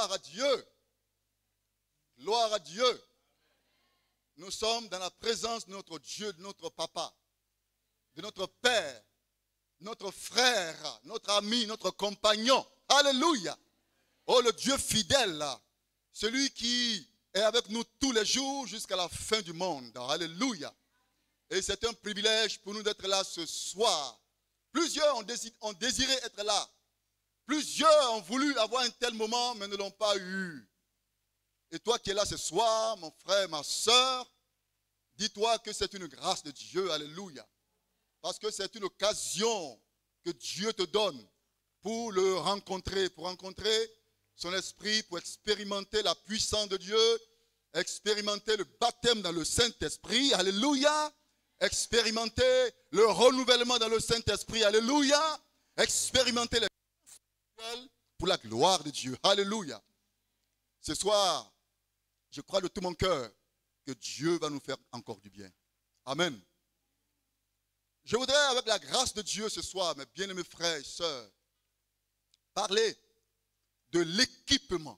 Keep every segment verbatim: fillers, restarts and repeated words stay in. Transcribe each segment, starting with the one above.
Gloire à Dieu. Gloire à Dieu. Nous sommes dans la présence de notre Dieu, de notre Papa, de notre Père, notre frère, notre ami, notre compagnon. Alléluia. Oh, le Dieu fidèle, celui qui est avec nous tous les jours jusqu'à la fin du monde. Alléluia. Et c'est un privilège pour nous d'être là ce soir. Plusieurs ont, désiré, ont désiré être là. Plusieurs ont voulu avoir un tel moment, mais ne l'ont pas eu. Et toi qui es là ce soir, mon frère, ma soeur, dis-toi que c'est une grâce de Dieu. Alléluia. Parce que c'est une occasion que Dieu te donne pour le rencontrer, pour rencontrer son esprit, pour expérimenter la puissance de Dieu, expérimenter le baptême dans le Saint-Esprit. Alléluia. Expérimenter le renouvellement dans le Saint-Esprit. Alléluia. Expérimenter les choses pour la gloire de Dieu. Alléluia. Ce soir, je crois de tout mon cœur que Dieu va nous faire encore du bien. Amen. Je voudrais, avec la grâce de Dieu ce soir, mes bien-aimés frères et sœurs, parler de l'équipement.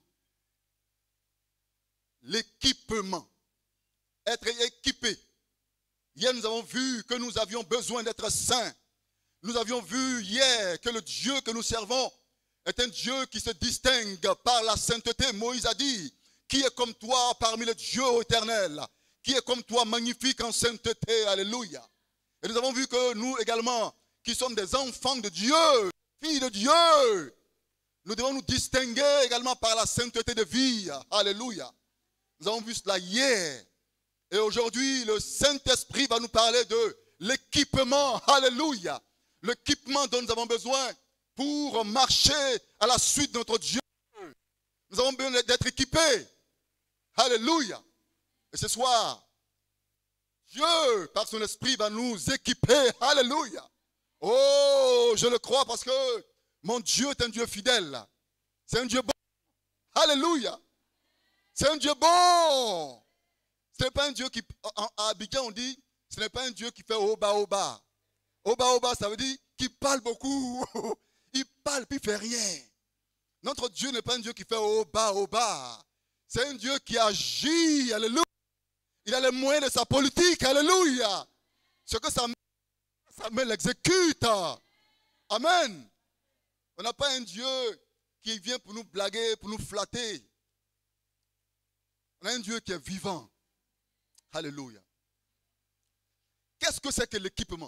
L'équipement. Être équipé. Hier, nous avons vu que nous avions besoin d'être saints. Nous avions vu hier que le Dieu que nous servons est un Dieu qui se distingue par la sainteté. Moïse a dit, qui est comme toi parmi les dieux éternels? Qui est comme toi magnifique en sainteté? Alléluia. Et nous avons vu que nous également, qui sommes des enfants de Dieu, filles de Dieu, nous devons nous distinguer également par la sainteté de vie. Alléluia. Nous avons vu cela hier. Et aujourd'hui, le Saint-Esprit va nous parler de l'équipement. Alléluia. L'équipement dont nous avons besoin pour marcher à la suite de notre Dieu. Nous avons besoin d'être équipés. Alléluia. Et ce soir, Dieu, par son esprit, va nous équiper. Alléluia. Oh, je le crois parce que mon Dieu est un Dieu fidèle. C'est un Dieu bon. Alléluia. C'est un Dieu bon. Ce n'est pas un Dieu qui, à Abidjan on dit, ce n'est pas un Dieu qui fait oba oba. Oba oba, ça veut dire qu'il parle beaucoup. Il parle puis il ne fait rien. Notre Dieu n'est pas un Dieu qui fait oba oba. C'est un Dieu qui agit. Alléluia. Il a les moyens de sa politique. Alléluia. Ce que ça met, ça met l'exécute. Amen. On n'a pas un Dieu qui vient pour nous blaguer, pour nous flatter. On a un Dieu qui est vivant. Alléluia. Qu'est-ce que c'est que l'équipement?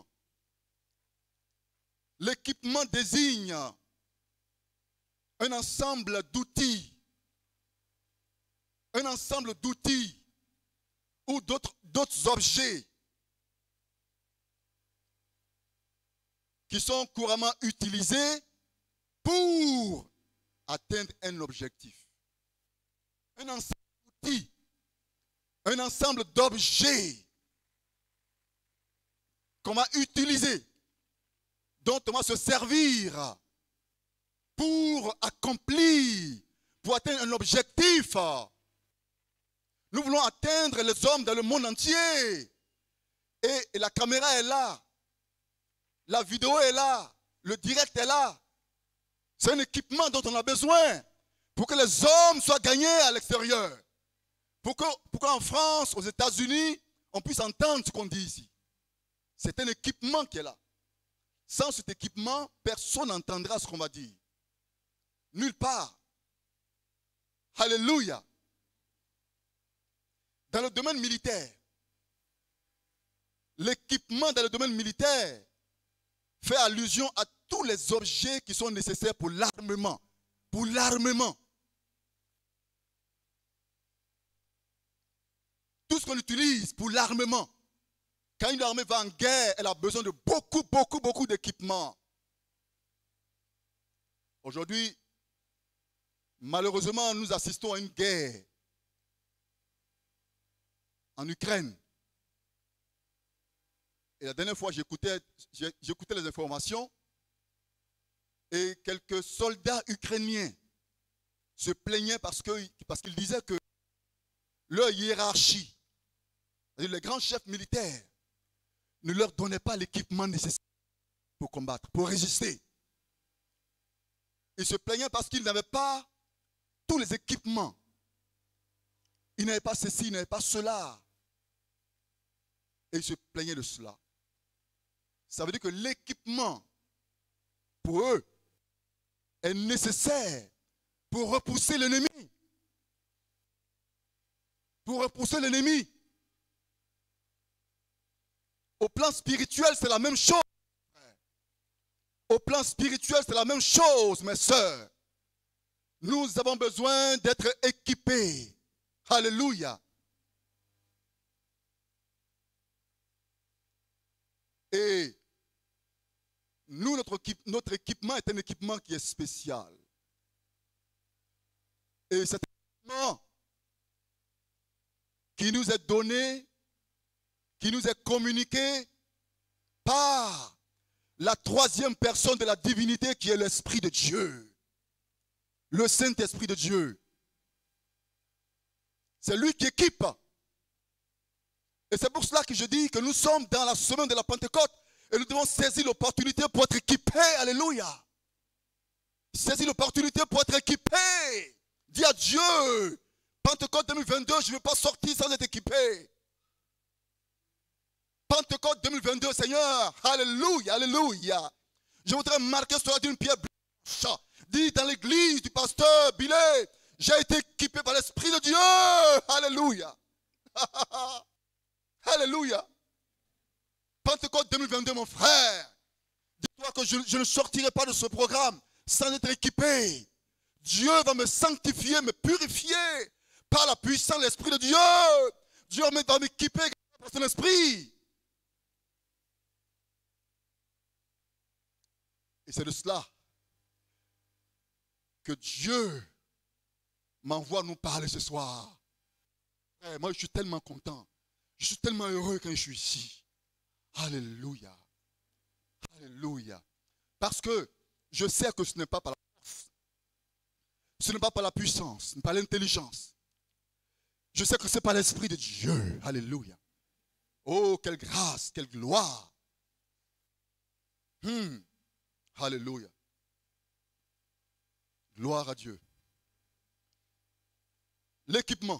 L'équipement désigne un ensemble d'outils. Un ensemble d'outils ou d'autres d'autres objets qui sont couramment utilisés pour atteindre un objectif. Un ensemble d'outils. Un ensemble d'objets qu'on va utiliser, dont on va se servir pour accomplir, pour atteindre un objectif. Nous voulons atteindre les hommes dans le monde entier. Et, et la caméra est là. La vidéo est là. Le direct est là. C'est un équipement dont on a besoin pour que les hommes soient gagnés à l'extérieur. Pour qu'en France, aux États-Unis, on puisse entendre ce qu'on dit ici. C'est un équipement qui est là. Sans cet équipement, personne n'entendra ce qu'on va dire. Nulle part. Alléluia. Dans le domaine militaire, l'équipement dans le domaine militaire fait allusion à tous les objets qui sont nécessaires pour l'armement. Pour l'armement. Tout ce qu'on utilise pour l'armement. Quand une armée va en guerre, elle a besoin de beaucoup, beaucoup, beaucoup d'équipements. Aujourd'hui, malheureusement, nous assistons à une guerre en Ukraine. Et la dernière fois, j'écoutais j'écoutais les informations et quelques soldats ukrainiens se plaignaient parce que, parce qu'ils disaient que leur hiérarchie, les grands chefs militaires, ne leur donnaient pas l'équipement nécessaire pour combattre, pour résister. Ils se plaignaient parce qu'ils n'avaient pas tous les équipements. Ils n'avaient pas ceci, ils n'avaient pas cela. Et ils se plaignaient de cela. Ça veut dire que l'équipement, pour eux, est nécessaire pour repousser l'ennemi. Pour repousser l'ennemi. Au plan spirituel, c'est la même chose. Au plan spirituel, c'est la même chose, mes sœurs. Nous avons besoin d'être équipés. Alléluia. Et nous, notre, notre équipement est un équipement qui est spécial. Et cet équipement qui nous est donné, qui nous est communiqué par la troisième personne de la divinité qui est l'Esprit de Dieu. Le Saint-Esprit de Dieu. C'est lui qui équipe. Et c'est pour cela que je dis que nous sommes dans la semaine de la Pentecôte et nous devons saisir l'opportunité pour être équipés. Alléluia. Saisir l'opportunité pour être équipés. Dis à Dieu, Pentecôte deux mille vingt-deux, je ne veux pas sortir sans être équipé. Pentecôte deux mille vingt-deux, Seigneur, alléluia, alléluia. Je voudrais marquer cela d'une pierre blanche. Dis dans l'église du pasteur Billet, j'ai été équipé par l'Esprit de Dieu. Alléluia. Alléluia. Pentecôte deux mille vingt-deux, mon frère. Dis-toi que je, je ne sortirai pas de ce programme sans être équipé. Dieu va me sanctifier, me purifier par la puissance de l'Esprit de Dieu. Dieu va m'équiper par son esprit. Et c'est de cela que Dieu m'envoie nous parler ce soir. Frère, moi, je suis tellement content. Je suis tellement heureux quand je suis ici. Alléluia. Alléluia. Parce que je sais que ce n'est pas par la force. Ce n'est pas par la puissance, ce n'est pas l'intelligence. Je sais que c'est par l'Esprit de Dieu. Alléluia. Oh, quelle grâce, quelle gloire. Hmm. Alléluia. Gloire à Dieu. L'équipement.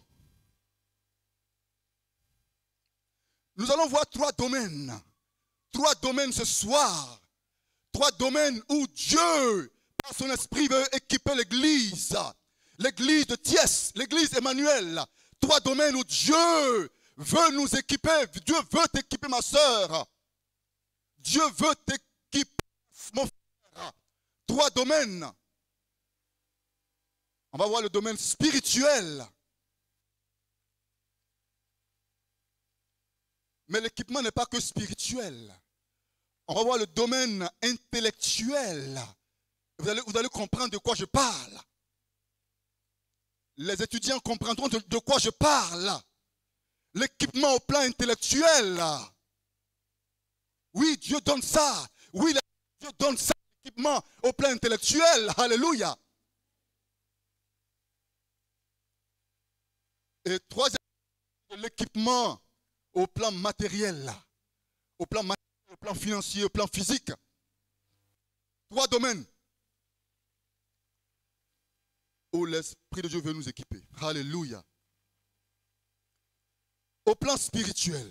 Nous allons voir trois domaines. Trois domaines ce soir. Trois domaines où Dieu, par son esprit, veut équiper l'église. L'église de Thiès, l'église Emmanuel. Trois domaines où Dieu veut nous équiper. Dieu veut t'équiper, ma soeur. Dieu veut t'équiper, mon frère. Trois domaines. On va voir le domaine spirituel. Mais l'équipement n'est pas que spirituel. On va voir le domaine intellectuel. Vous allez, vous allez comprendre de quoi je parle. Les étudiants comprendront de, de quoi je parle. L'équipement au plan intellectuel. Oui, Dieu donne ça. Oui, Dieu donne ça, l'équipement au plan intellectuel. Alléluia. Et troisième, l'équipement au plan matériel, au plan matériel, au plan financier, au plan physique. Trois domaines où l'Esprit de Dieu veut nous équiper. Alléluia. Au plan spirituel.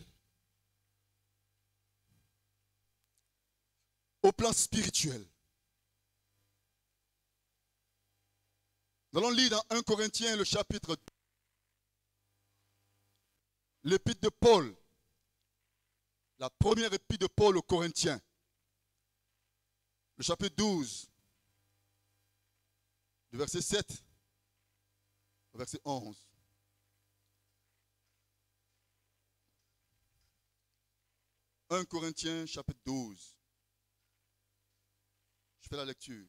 Au plan spirituel. Nous allons lire dans Premier Corinthiens, le chapitre deux. L'épître de Paul. La première épître de Paul aux Corinthiens. Le chapitre douze. Du verset sept au verset onze. Premier Corinthiens, chapitre douze. Je fais la lecture.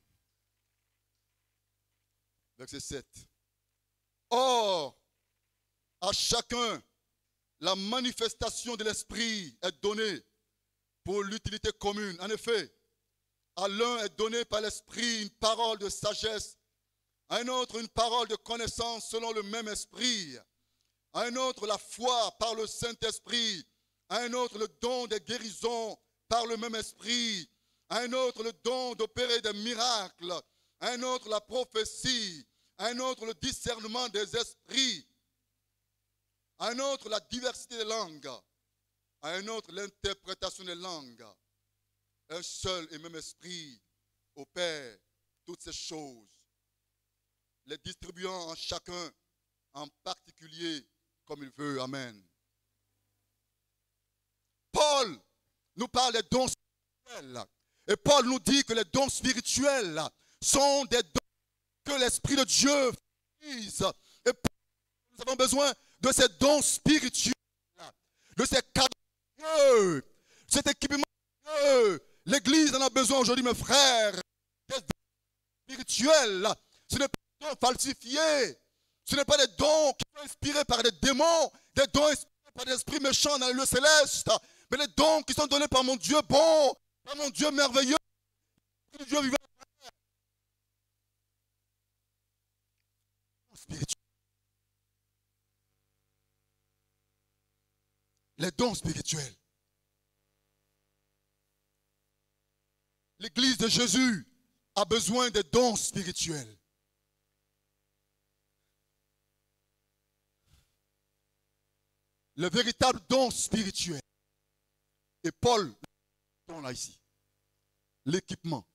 Verset sept. Or, à chacun, la manifestation de l'Esprit est donnée pour l'utilité commune. En effet, à l'un est donnée par l'Esprit une parole de sagesse, à un autre une parole de connaissance selon le même Esprit, à un autre la foi par le Saint-Esprit, à un autre le don des guérisons par le même Esprit, à un autre le don d'opérer des miracles, à un autre la prophétie, À un autre, le discernement des esprits. À un autre, la diversité des langues. À un autre, l'interprétation des langues. Un seul et même esprit opère toutes ces choses, les distribuant en chacun en particulier comme il veut. Amen. Paul nous parle des dons spirituels. Et Paul nous dit que les dons spirituels sont des dons que l'Esprit de Dieu utilise. Et nous avons besoin de ces dons spirituels, de ces cadeaux de Dieu, cet équipement de Dieu. L'Église en a besoin aujourd'hui, mes frères. Des dons spirituels. Ce n'est pas des dons falsifiés. Ce n'est pas des dons qui sont inspirés par des démons, des dons inspirés par des esprits méchants dans le lieu céleste, mais des dons qui sont donnés par mon Dieu bon, par mon Dieu merveilleux, Dieu vivant. Spirituel. Les dons spirituels. L'Église de Jésus a besoin des dons spirituels. Le véritable don spirituel. Et Paul, on l'a ici. L'équipement.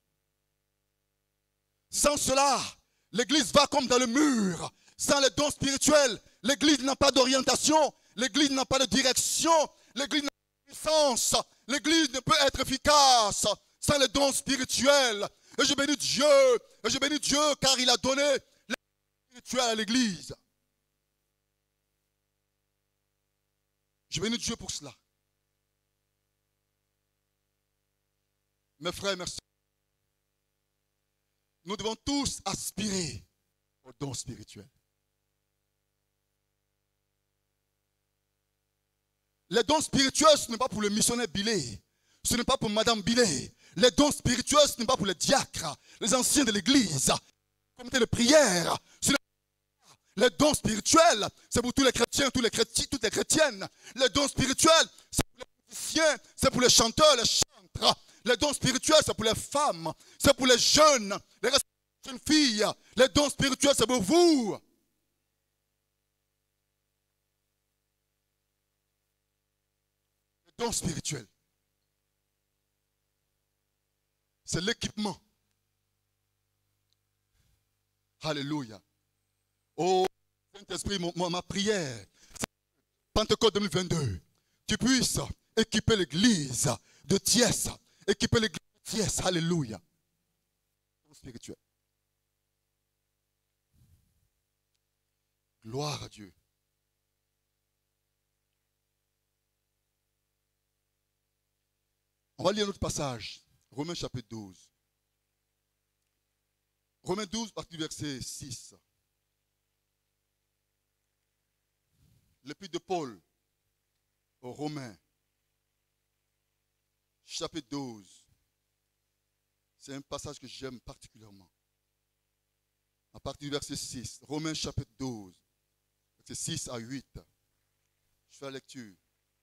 Sans cela, l'Église va comme dans le mur. Sans les dons spirituels, l'Église n'a pas d'orientation. L'Église n'a pas de direction. L'Église n'a pas de puissance. L'Église ne peut être efficace sans les dons spirituels. Et je bénis Dieu. Et je bénis Dieu car il a donné les dons spirituels à l'Église. Je bénis Dieu pour cela. Mes frères, merci. Nous devons tous aspirer aux dons spirituels. Les dons spirituels, ce n'est pas pour le missionnaire Billet. Ce n'est pas pour Madame Billet. Les dons spirituels, ce n'est pas pour les diacres, les anciens de l'église, le comité de prière. Ce n'est pas les dons spirituels, c'est pour tous les chrétiens, tous les chrétiens, toutes les chrétiennes. Les dons spirituels, c'est pour les musiciens, c'est pour les chanteurs, les chantres. Les dons spirituels, c'est pour les femmes, c'est pour les jeunes, les jeunes filles. Les dons spirituels, c'est pour vous. Les dons spirituels, c'est l'équipement. Alléluia. Oh, Saint-Esprit, ma prière, Pentecôte deux mille vingt-deux, tu puisses équiper l'église de Thiès. Équiper l'église de Thiès. Alléluia. Spirituel. Gloire à Dieu. On va lire notre passage. Romains chapitre douze. Romains douze, partie du verset six. L'épître de Paul aux Romains, chapitre douze. C'est un passage que j'aime particulièrement. À partir du verset six. Romains chapitre douze, verset six à huit. Je fais la lecture.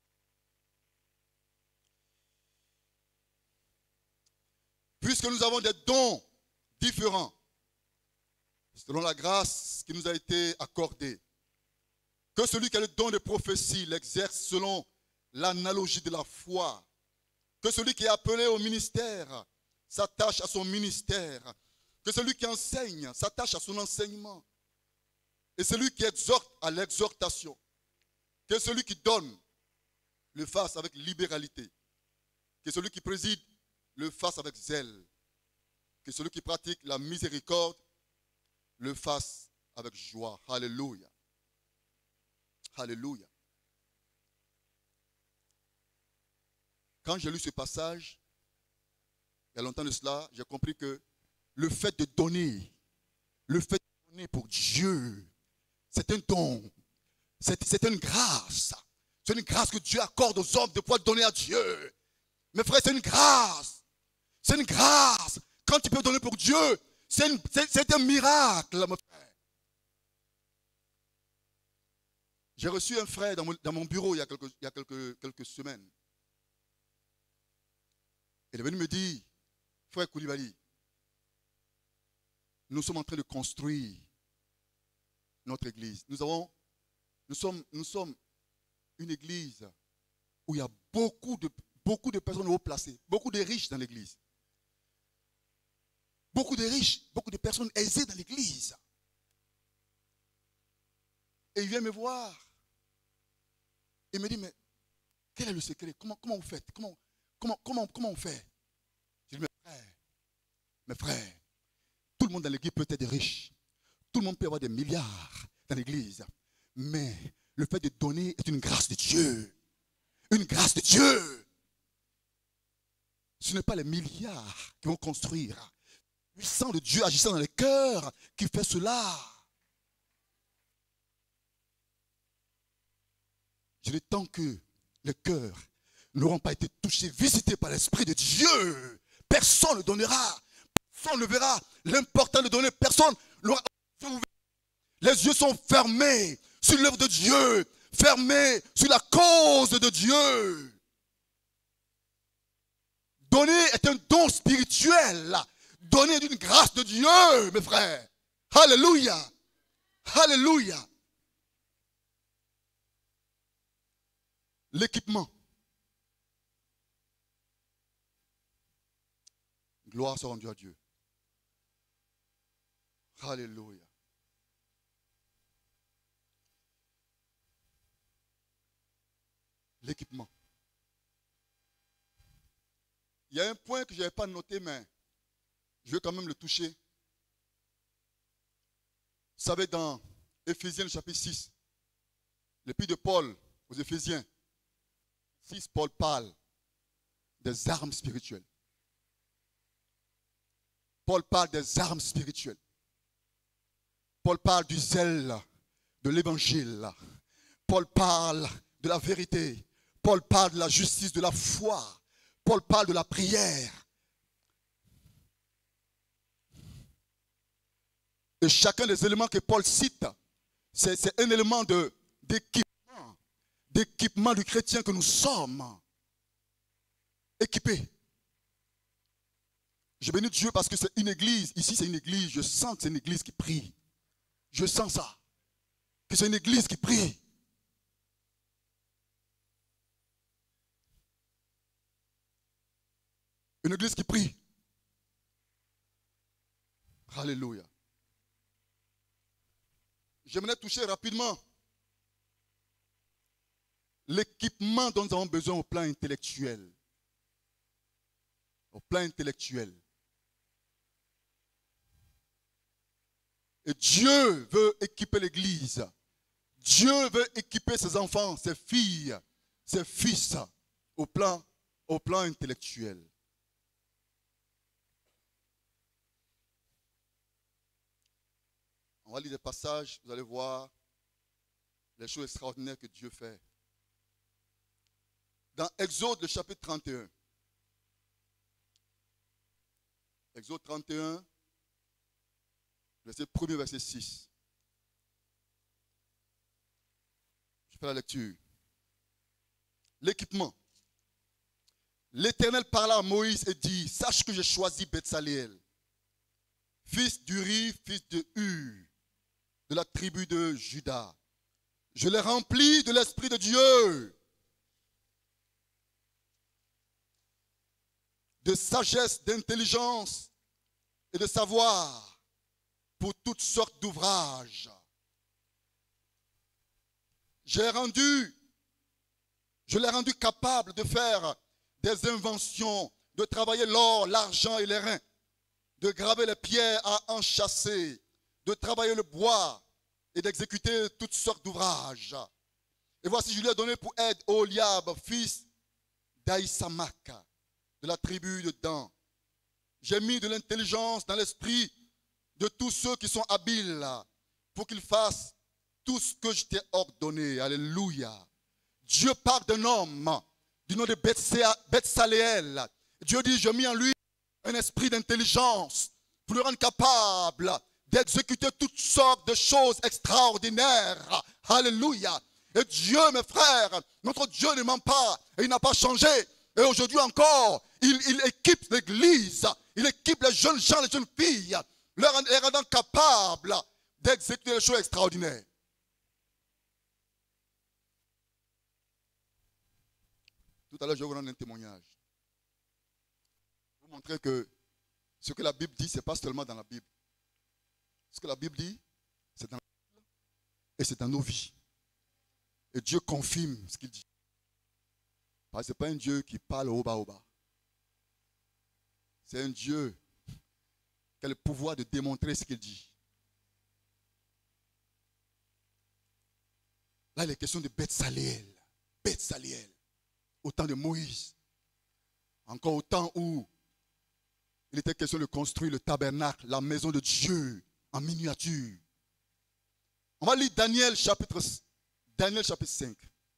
Puisque nous avons des dons différents, selon la grâce qui nous a été accordée, que celui qui a le don de prophétie l'exerce selon l'analogie de la foi, que celui qui est appelé au ministère s'attache à son ministère, que celui qui enseigne s'attache à son enseignement, et celui qui exhorte à l'exhortation, que celui qui donne le fasse avec libéralité, que celui qui préside le fasse avec zèle, que celui qui pratique la miséricorde le fasse avec joie. Alléluia. Alléluia. Quand j'ai lu ce passage, il y a longtemps de cela, j'ai compris que le fait de donner, le fait de donner pour Dieu, c'est un don, c'est une grâce. C'est une grâce que Dieu accorde aux hommes de pouvoir donner à Dieu. Mes frères, c'est une grâce. C'est une grâce. Quand tu peux donner pour Dieu, c'est un miracle, mon frère. J'ai reçu un frère dans mon, dans mon bureau il y a, quelques, il y a quelques, quelques semaines. Il est venu me dire, frère Koulibaly, nous sommes en train de construire notre église. Nous, avons, nous, sommes, nous sommes une église où il y a beaucoup de, beaucoup de personnes haut placées, beaucoup de riches dans l'église. Beaucoup de riches, beaucoup de personnes aisées dans l'église. Et il vient me voir. Il me dit, mais quel est le secret? Comment, comment vous faites? Comment, comment, comment, comment on fait? Je dis, mes frères, mes frères, tout le monde dans l'église peut être riche. Tout le monde peut avoir des milliards dans l'église. Mais le fait de donner est une grâce de Dieu. Une grâce de Dieu. Ce n'est pas les milliards qui vont construire. Le sang de Dieu agissant dans les cœurs qui fait cela. Je dis tant que les cœurs n'auront pas été touchés, visités par l'Esprit de Dieu, personne ne donnera. Personne ne verra l'important de donner. Personne n'aura. Les yeux sont fermés sur l'œuvre de Dieu, fermés sur la cause de Dieu. Donner est un don spirituel. Donner est une grâce de Dieu, mes frères. Alléluia. Alléluia. L'équipement. Gloire soit rendue à Dieu. Alléluia. L'équipement. Il y a un point que je n'avais pas noté, mais je vais quand même le toucher. Vous savez, dans Éphésiens chapitre six, l'épître de Paul aux Éphésiens, six, Paul parle des armes spirituelles. Paul parle des armes spirituelles. Paul parle du zèle de l'évangile. Paul parle de la vérité. Paul parle de la justice, de la foi. Paul parle de la prière. Et chacun des éléments que Paul cite, c'est un élément de, d'équipement, d'équipement du chrétien que nous sommes. Équipés. Je bénis Dieu parce que c'est une église. Ici, c'est une église. Je sens que c'est une église qui prie. Je sens ça. Que c'est une église qui prie. Une église qui prie. Alléluia. J'aimerais toucher rapidement l'équipement dont nous avons besoin au plan intellectuel. Au plan intellectuel. Et Dieu veut équiper l'église. Dieu veut équiper ses enfants, ses filles, ses fils au plan, au plan intellectuel. On va lire des passages, vous allez voir les choses extraordinaires que Dieu fait. Dans Exode, le chapitre trente et un. Exode trente et un, verset premier, verset six. Je fais la lecture. L'équipement. L'Éternel parla à Moïse et dit, sache que j'ai choisi Betsaléel, fils d'Uri, fils de Hur, de la tribu de Juda. Je l'ai rempli de l'Esprit de Dieu, de sagesse, d'intelligence et de savoir pour toutes sortes d'ouvrages. J'ai rendu, je l'ai rendu capable de faire des inventions, de travailler l'or, l'argent et les reins, de graver les pierres à enchâsser, de travailler le bois et d'exécuter toutes sortes d'ouvrages. Et voici, je lui ai donné pour aide Oliab, fils d'Aïsamak, de la tribu de Dan. J'ai mis de l'intelligence dans l'esprit de tous ceux qui sont habiles pour qu'ils fassent tout ce que je t'ai ordonné. Alléluia. Dieu parle d'un homme du nom de Betsaléel. Dieu dit, j'ai mis en lui un esprit d'intelligence pour le rendre capable d'exécuter toutes sortes de choses extraordinaires. Alléluia. Et Dieu, mes frères, notre Dieu ne ment pas et il n'a pas changé. Et aujourd'hui encore, il, il équipe l'église, il équipe les jeunes gens, les jeunes filles, les rendant capables d'exécuter des choses extraordinaires. Tout à l'heure, je vais vous rendre un témoignage. Pour vous montrer que ce que la Bible dit, ce n'est pas seulement dans la Bible. Ce que la Bible dit, c'est dans la Bible et c'est dans nos vies. Et Dieu confirme ce qu'il dit. Parce que ce n'est pas un Dieu qui parle au bas au bas. C'est un Dieu qui a le pouvoir de démontrer ce qu'il dit. Là, il est question de Beth-Saléel. Beth-Saléel. Au temps de Moïse. Encore au temps où il était question de construire le tabernacle, la maison de Dieu en miniature. On va lire Daniel chapitre, Daniel chapitre cinq.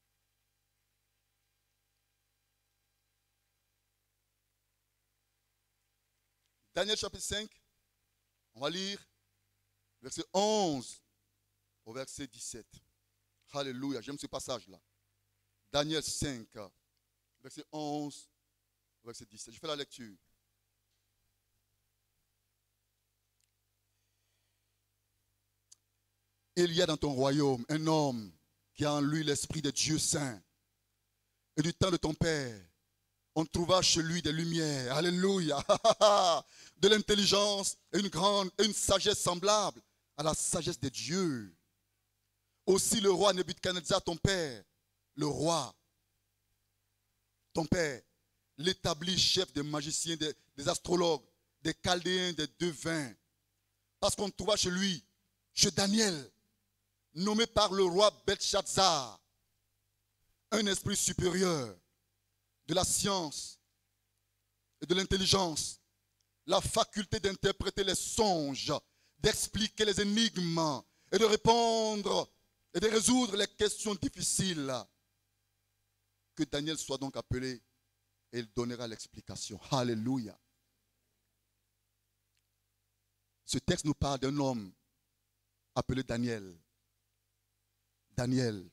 Daniel chapitre cinq, on va lire verset onze au verset dix-sept. Alléluia, j'aime ce passage-là. Daniel cinq, verset onze au verset dix-sept. Je fais la lecture. Il y a dans ton royaume un homme qui a en lui l'esprit de Dieu saint. Et du temps de ton père, on trouva chez lui des lumières, alléluia, de l'intelligence et une grande, et une sagesse semblable à la sagesse de Dieu. Aussi le roi Nebuchadnezzar, ton père, le roi, ton père, l'établi chef des magiciens, des, des astrologues, des chaldéens, des devins. Parce qu'on trouva chez lui, chez Daniel, nommé par le roi Belshazzar, un esprit supérieur de la science et de l'intelligence, la faculté d'interpréter les songes, d'expliquer les énigmes et de répondre et de résoudre les questions difficiles. Que Daniel soit donc appelé et il donnera l'explication. Alléluia. Ce texte nous parle d'un homme appelé Daniel. Daniel.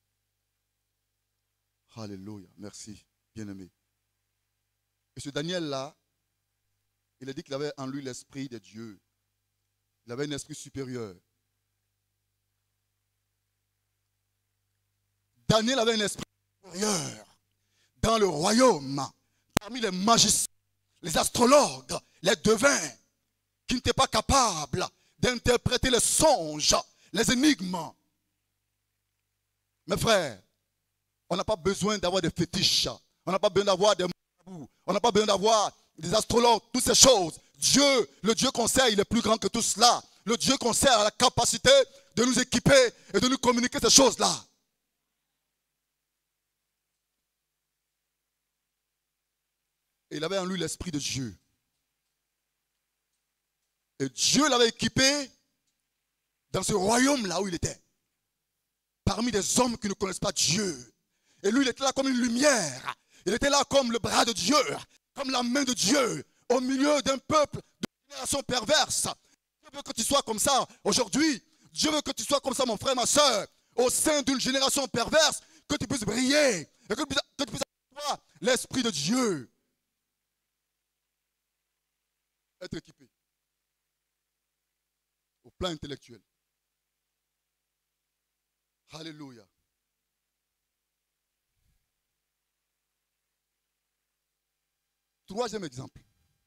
Alléluia. Merci, bien-aimé. Et ce Daniel-là, il a dit qu'il avait en lui l'esprit de Dieu. Il avait un esprit supérieur. Daniel avait un esprit supérieur dans le royaume, parmi les magiciens, les astrologues, les devins, qui n'étaient pas capables d'interpréter les songes, les énigmes. Mes frères, on n'a pas besoin d'avoir des fétiches, on n'a pas besoin d'avoir des marabouts, on n'a pas besoin d'avoir des astrologues, toutes ces choses. Dieu, le Dieu qu'on sert, il est plus grand que tout cela. Le Dieu qu'on sert a la capacité de nous équiper et de nous communiquer ces choses-là. Et il avait en lui l'esprit de Dieu. Et Dieu l'avait équipé dans ce royaume-là où il était. Parmi des hommes qui ne connaissent pas Dieu. Et lui, il était là comme une lumière. Il était là comme le bras de Dieu, comme la main de Dieu, au milieu d'un peuple de génération perverse. Dieu veut que tu sois comme ça aujourd'hui. Dieu veut que tu sois comme ça, mon frère, ma soeur, au sein d'une génération perverse, que tu puisses briller et que tu puisses, que tu puisses avoir l'esprit de Dieu. Être équipé au plan intellectuel. Alléluia. Troisième exemple.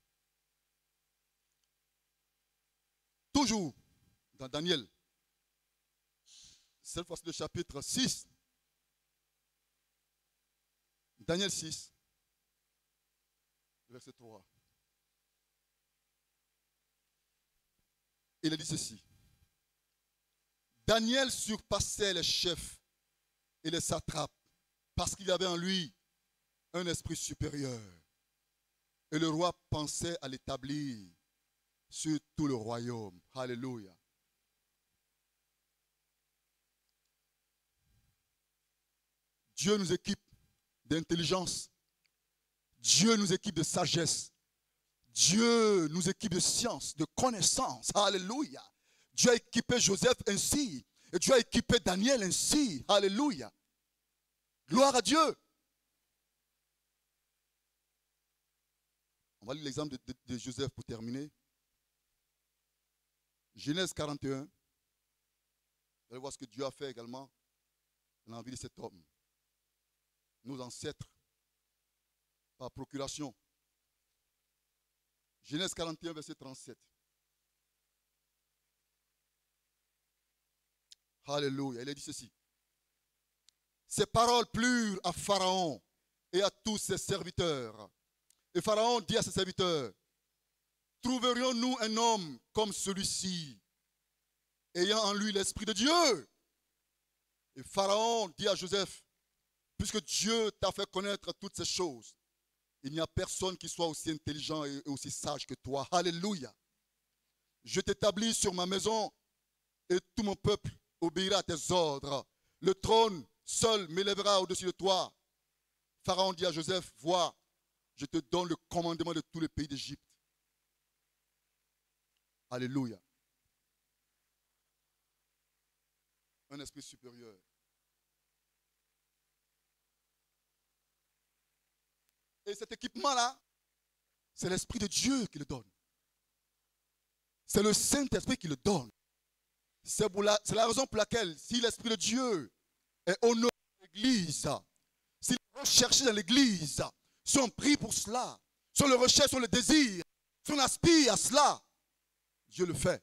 Toujours dans Daniel, cette fois-ci le chapitre six. Daniel six, verset trois. Il a dit ceci. Daniel surpassait les chefs et les satrapes parce qu'il avait en lui un esprit supérieur. Et le roi pensait à l'établir sur tout le royaume. Alléluia. Dieu nous équipe d'intelligence. Dieu nous équipe de sagesse. Dieu nous équipe de science, de connaissance. Alléluia. Dieu a équipé Joseph ainsi. Et Dieu a équipé Daniel ainsi. Alléluia. Gloire à Dieu. On va lire l'exemple de, de, de Joseph pour terminer. Genèse quarante et un, Vous allez voir ce que Dieu a fait également dans la vie de cet homme. Nos ancêtres, par procuration. Genèse quarante et un, verset trente-sept. Alléluia. Il a dit ceci. Ces paroles plurent à Pharaon et à tous ses serviteurs. Et Pharaon dit à ses serviteurs, trouverions-nous un homme comme celui-ci, ayant en lui l'Esprit de Dieu? Et Pharaon dit à Joseph, puisque Dieu t'a fait connaître toutes ces choses, il n'y a personne qui soit aussi intelligent et aussi sage que toi. Alléluia. Je t'établis sur ma maison et tout mon peuple obéira à tes ordres. Le trône seul m'élèvera au-dessus de toi. Pharaon dit à Joseph, vois, je te donne le commandement de tous les pays d'Égypte. Alléluia. Un esprit supérieur. Et cet équipement-là, c'est l'Esprit de Dieu qui le donne. C'est le Saint-Esprit qui le donne. C'est la, la raison pour laquelle, si l'Esprit de Dieu est honoré dans l'Église, s'il est recherché dans l'Église, si on prie pour cela, si on le recherche, si on le désire, si on aspire à cela, Dieu le fait.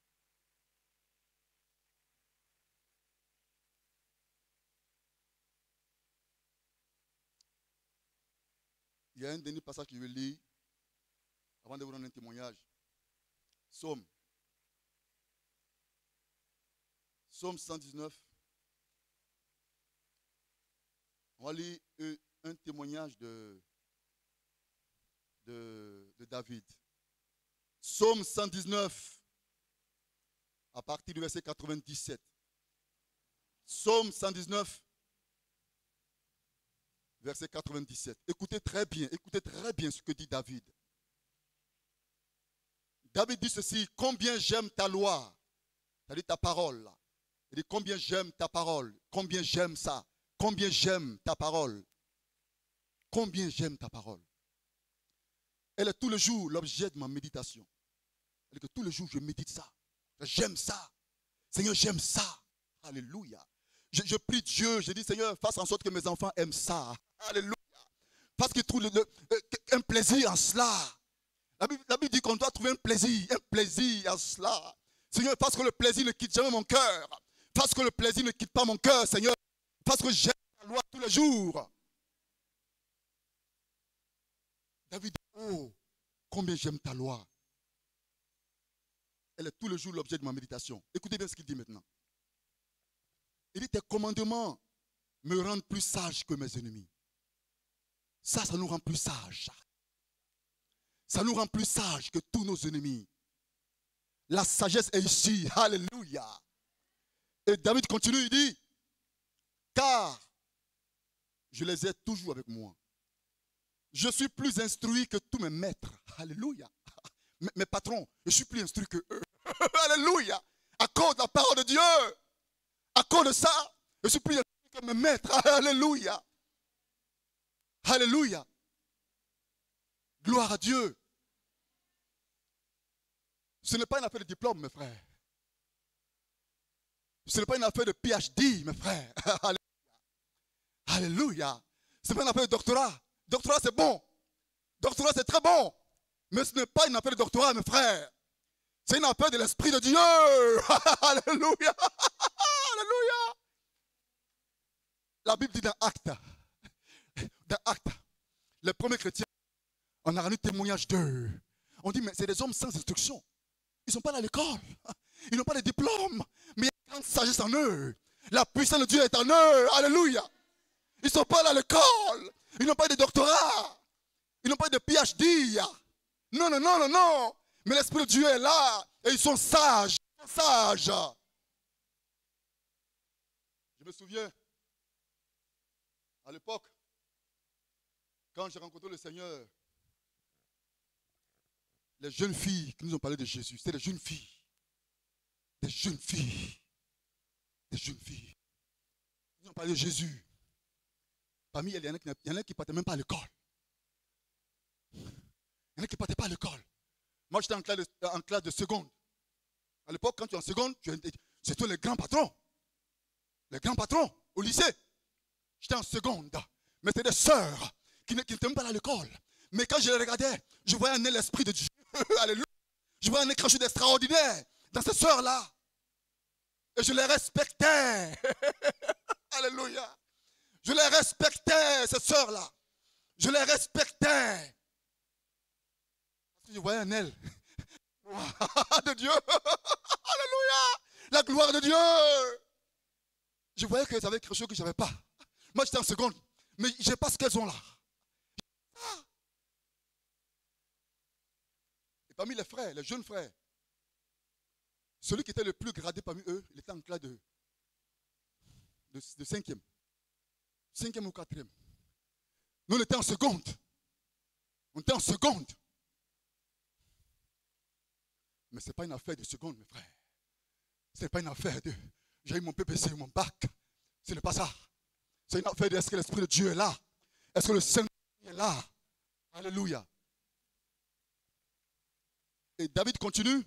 Il y a un dernier passage que je vais lire avant de vous donner un témoignage. Psaume. Psaume cent dix-neuf. On va lire un témoignage de, de, de David. Psaume cent dix-neuf, à partir du verset quatre-vingt-dix-sept. Psaume cent dix-neuf, verset quatre-vingt-dix-sept. Écoutez très bien, écoutez très bien ce que dit David. David dit ceci, combien j'aime ta loi, c'est-à-dire ta parole. Il dit combien j'aime ta parole, combien j'aime ça, combien j'aime ta parole, combien j'aime ta parole. Elle est tout le jour l'objet de ma méditation. Elle dit que tout le jour je médite ça, j'aime ça, Seigneur j'aime ça, alléluia. Je, je prie Dieu, je dis Seigneur, fasse en sorte que mes enfants aiment ça. Alléluia. Parce qu'ils trouvent le, le, un plaisir en cela. La Bible, la Bible dit qu'on doit trouver un plaisir, un plaisir en cela. Seigneur, parce que le plaisir ne quitte jamais mon cœur. Parce que le plaisir ne quitte pas mon cœur, Seigneur. Parce que j'aime ta loi tous les jours. David dit, oh, combien j'aime ta loi. Elle est tous les jours l'objet de ma méditation. Écoutez bien ce qu'il dit maintenant. Il dit, tes commandements me rendent plus sage que mes ennemis. Ça, ça nous rend plus sages. Ça nous rend plus sages que tous nos ennemis. La sagesse est ici. Alléluia. Et David continue, il dit, car je les ai toujours avec moi. Je suis plus instruit que tous mes maîtres. Alléluia. Mes, mes patrons, je suis plus instruit que eux. Alléluia. À cause de la parole de Dieu. À cause de ça, je suis plus instruit que mes maîtres. Alléluia. Alléluia. Gloire à Dieu. Ce n'est pas une affaire de diplôme, mes frères. Ce n'est pas une affaire de P H D, mes frères. Alléluia. Ce n'est pas une affaire de doctorat. Doctorat, c'est bon. Doctorat, c'est très bon. Mais ce n'est pas une affaire de doctorat, mes frères. C'est une affaire de l'Esprit de Dieu. Alléluia. Alléluia. La Bible dit dans Actes, dans Actes, les premiers chrétiens, on a rendu témoignage d'eux. On dit, mais c'est des hommes sans instruction. Ils ne sont pas à l'école. Ils n'ont pas de diplôme. Mais il y a une grande sagesse en eux. La puissance de Dieu est en eux. Alléluia. Ils ne sont pas à l'école. Ils n'ont pas de doctorat. Ils n'ont pas de P H D. Non, non, non, non, non. Mais l'Esprit de Dieu est là. Et ils sont sages. Ils sont sages. Je me souviens, à l'époque, quand j'ai rencontré le Seigneur, les jeunes filles qui nous ont parlé de Jésus, c'était des jeunes filles. Des jeunes filles. Des jeunes filles. Ils nous ont parlé de Jésus. Parmi elles, il y en a qui ne partaient même pas à l'école. Il y en a qui ne partaient pas à l'école. Moi, j'étais en classe de, en classe de seconde. À l'époque, quand tu es en seconde, c'est tous les grands patrons. le grand patron au lycée. J'étais en seconde. Mais c'était des sœurs qui n'étaient même pas à l'école. Mais quand je les regardais, je voyais en elles l'Esprit de Dieu. Alléluia. Je voyais en elles quelque chose d'extraordinaire dans ces sœurs-là. Et je les respectais. Alléluia. Je les respectais, ces sœurs-là. Je les respectais. Parce que je voyais en elles de Dieu. Alléluia. La gloire de Dieu. Je voyais qu'elles avaient quelque chose que je n'avais pas. Moi, j'étais en seconde. Mais je sais pas ce qu'elles ont là. Et parmi les frères, les jeunes frères, celui qui était le plus gradé parmi eux, il était en classe de, de, de cinquième. Cinquième ou quatrième. Nous, on était en seconde. On était en seconde. Mais ce n'est pas une affaire de seconde, mes frères. Ce n'est pas une affaire de j'ai eu mon P P C, mon bac. Ce n'est pas ça. C'est une affaire de est-ce que l'Esprit de Dieu est là? Est-ce que le Saint-Esprit est là? Alléluia. Et David continue.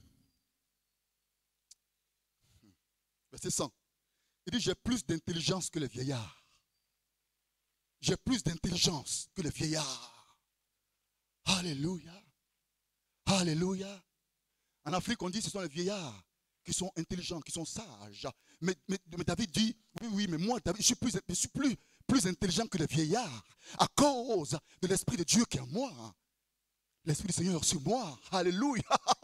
Verset cent. Il dit, j'ai plus d'intelligence que les vieillards. J'ai plus d'intelligence que les vieillards. Alléluia. Alléluia. En Afrique, on dit que ce sont les vieillards qui sont intelligents, qui sont sages. Mais, mais, mais David dit, oui, oui, mais moi, David, je suis, plus, je suis plus, plus intelligent que les vieillards à cause de l'Esprit de Dieu qui est en moi. L'Esprit du Seigneur sur moi. Alléluia.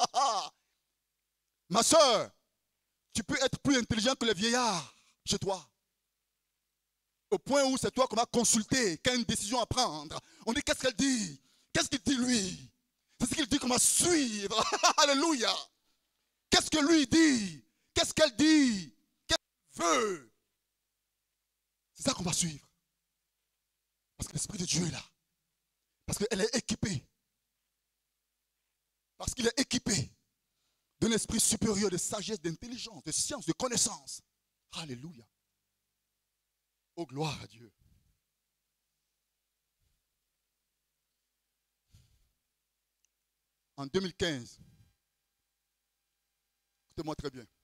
Ma soeur, tu peux être plus intelligent que les vieillards chez toi. Au point où c'est toi qu'on va consulter, qui a une décision à prendre. On dit, qu'est-ce qu'elle dit? Qu'est-ce qu'il dit lui? C'est ce qu'il dit qu'on va suivre. Alléluia. Qu'est-ce que lui dit? Qu'est-ce qu'elle dit? Qu'est-ce qu'elle veut? C'est ça qu'on va suivre. Parce que l'Esprit de Dieu est là. Parce qu'elle est équipée. Parce qu'il est équipé d'un esprit supérieur de sagesse, d'intelligence, de science, de connaissance. Alléluia. Oh, gloire à Dieu. En deux mille quinze, écoutez-moi très bien.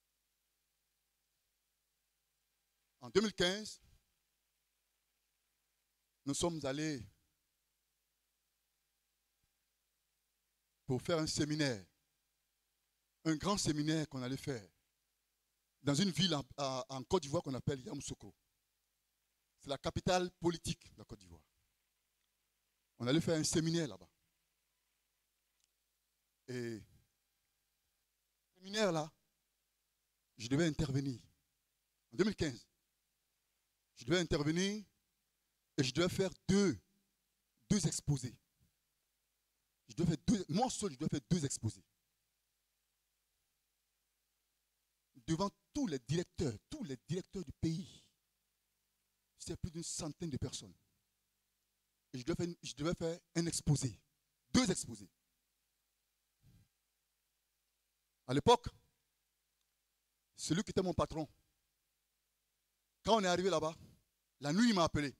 En deux mille quinze, nous sommes allés pour faire un séminaire, un grand séminaire qu'on allait faire dans une ville en, en, en Côte d'Ivoire qu'on appelle Yamoussoukro. C'est la capitale politique de la Côte d'Ivoire. On allait faire un séminaire là-bas. Et le séminaire là, je devais intervenir. En deux mille quinze, je devais intervenir et je devais faire deux, deux exposés. Je dois faire deux, moi seul, je dois faire deux exposés. Devant tous les directeurs, tous les directeurs du pays. C'est plus d'une centaine de personnes. Et je devais, faire, je devais faire un exposé. Deux exposés. À l'époque, celui qui était mon patron, quand on est arrivé là-bas, la nuit, il m'a appelé.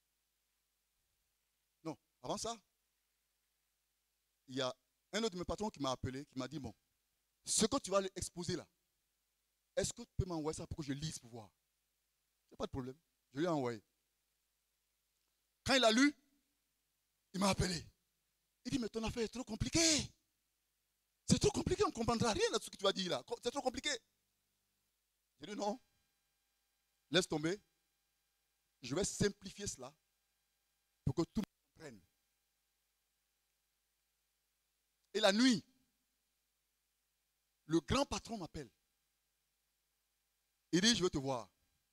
Non, avant ça, il y a un autre de mes patrons qui m'a appelé, qui m'a dit, bon, ce que tu vas aller exposer là, est-ce que tu peux m'envoyer ça pour que je lise pour voir? Il n'y a pas de problème. Je lui ai envoyé. Quand il a lu, il m'a appelé. Il dit, mais ton affaire est trop compliquée. C'est trop compliqué, on ne comprendra rien de ce que tu vas dire là. C'est trop compliqué. J'ai dit, non. Laisse tomber. Je vais simplifier cela pour que tout le monde comprenne. Et la nuit, le grand patron m'appelle. Il dit, je veux te voir.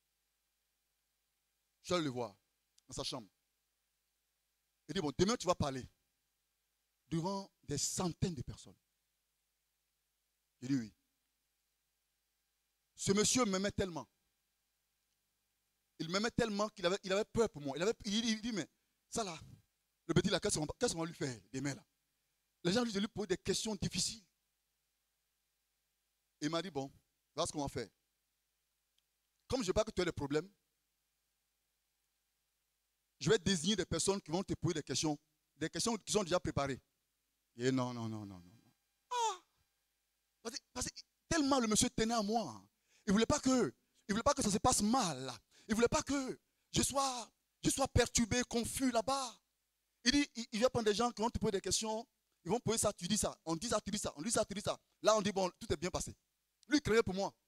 Je vais le voir dans sa chambre. Il dit, bon, demain tu vas parler devant des centaines de personnes. J'ai dit oui. Ce monsieur m'aimait tellement. Il m'aimait tellement qu'il avait, il avait peur pour moi. Il, avait, il, dit, il dit, mais ça là, le petit là, qu'est-ce qu'on va lui faire demain là? Les gens lui, lui posaient des questions difficiles. Il m'a dit, bon, voilà ce qu'on va faire. Comme je ne veux pas que tu aies des problèmes, je vais désigner des personnes qui vont te poser des questions, des questions qui sont déjà préparées. Et non, non, non, non, non. Ah! Parce que, parce que tellement le monsieur tenait à moi. Il ne voulait pas que Il ne voulait pas que ça se passe mal. Il ne voulait pas que je sois, je sois perturbé, confus là-bas. Il dit, il, il va prendre des gens qui vont te poser des questions. Ils vont poser ça, tu dis ça. On dit ça, tu dis ça. On dit ça, tu dis ça. Là, on dit, bon, tout est bien passé. Lui, il craignait pour moi.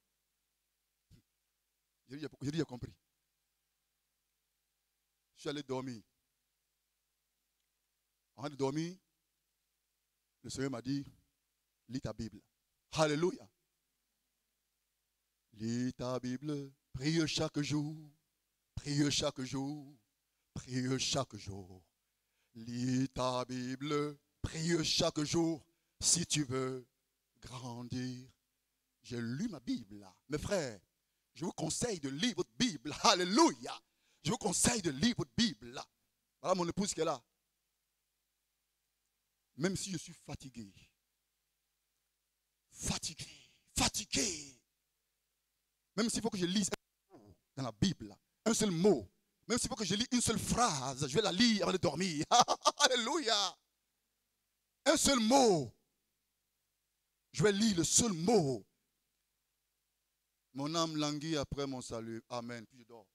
J'ai dit, j'ai dit, j'ai compris. Je suis allé dormir. En train de dormir, le Seigneur m'a dit, lis ta Bible. Alléluia. Lis ta Bible, prie chaque jour, prie chaque jour, prie chaque jour. Lis ta Bible, prie chaque jour, si tu veux grandir. J'ai lu ma Bible là. Mes frères, je vous conseille de lire votre Bible. Alléluia. Je vous conseille de lire votre Bible là. Voilà mon épouse qui est là. Même si je suis fatigué, fatigué, fatigué, même s'il faut que je lise un mot dans la Bible, un seul mot, même s'il faut que je lise une seule phrase, je vais la lire avant de dormir. Alléluia. Un seul mot. Je vais lire le seul mot. Mon âme languit après mon salut. Amen. Puis je dors.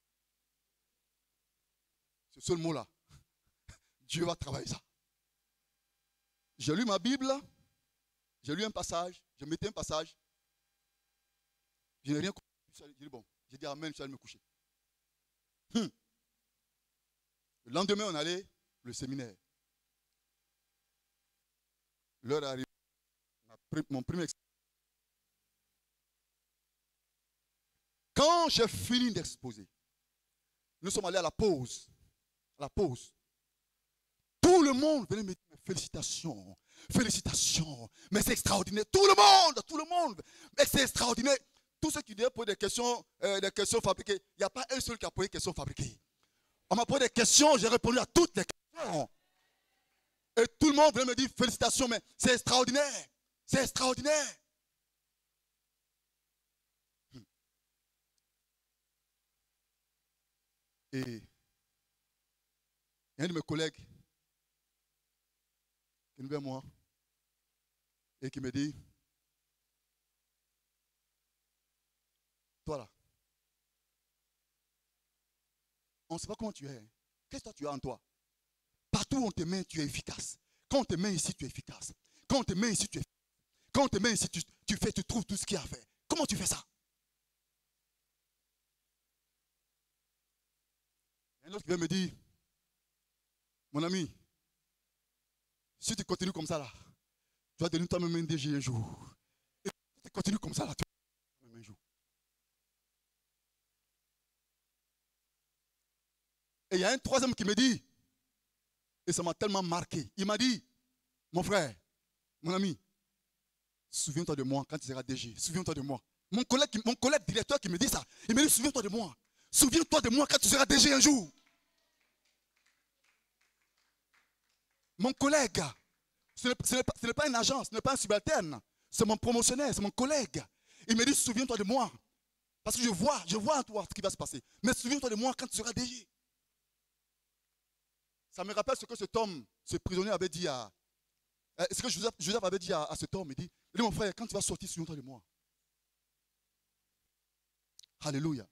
Ce seul mot-là, Dieu va travailler ça. J'ai lu ma Bible, j'ai lu un passage, je mettais un passage, je n'ai rien compris. J'ai dit bon, j'ai dit amen, je suis allé me coucher. Hum. Le lendemain, on allait au séminaire. L'heure est arrivée, mon premier exposé. Quand j'ai fini d'exposer, nous sommes allés à la pause. À la pause. Tout le monde venait me dire félicitations, félicitations, mais c'est extraordinaire. Tout le monde, tout le monde, mais c'est extraordinaire. Tous ceux qui disaient poser des questions, euh, des questions fabriquées, il n'y a pas un seul qui a posé des questions fabriquées. On m'a posé des questions, j'ai répondu à toutes les questions. Et tout le monde venait me dire félicitations, mais c'est extraordinaire, c'est extraordinaire. Et un de mes collègues qui est vers moi et qui me dit, toi là, on ne sait pas comment tu es. Qu'est-ce que tu as en toi? Partout où on te met, tu es efficace. Quand on te met ici, tu es efficace. Quand on te met ici, tu es efficace. Quand on te met ici, tu, tu fais, tu trouves tout ce qu'il y a à faire. Comment tu fais ça? Un autre qui vient me dire, mon ami, si tu continues comme ça là, tu vas devenir toi-même un D G un jour. Et si tu continues comme ça là, tu vas devenir toi-même un jour. Et il y a un troisième qui me dit, et ça m'a tellement marqué, il m'a dit, mon frère, mon ami, souviens-toi de moi quand tu seras D G, souviens-toi de moi. Mon collègue, mon collègue directeur qui me dit ça, il me dit, souviens-toi de moi, souviens-toi de moi quand tu seras D G un jour. Mon collègue, ce n'est pas, pas une agence, ce n'est pas un subalterne, c'est mon promotionnaire, c'est mon collègue. Il me dit, souviens-toi de moi, parce que je vois, je vois en toi ce qui va se passer. Mais souviens-toi de moi quand tu seras D G. Ça me rappelle ce que cet homme, ce prisonnier avait dit à... Ce que Joseph, Joseph avait dit à, à cet homme. Il dit, il dit, mon frère, quand tu vas sortir, souviens-toi de moi. Alléluia.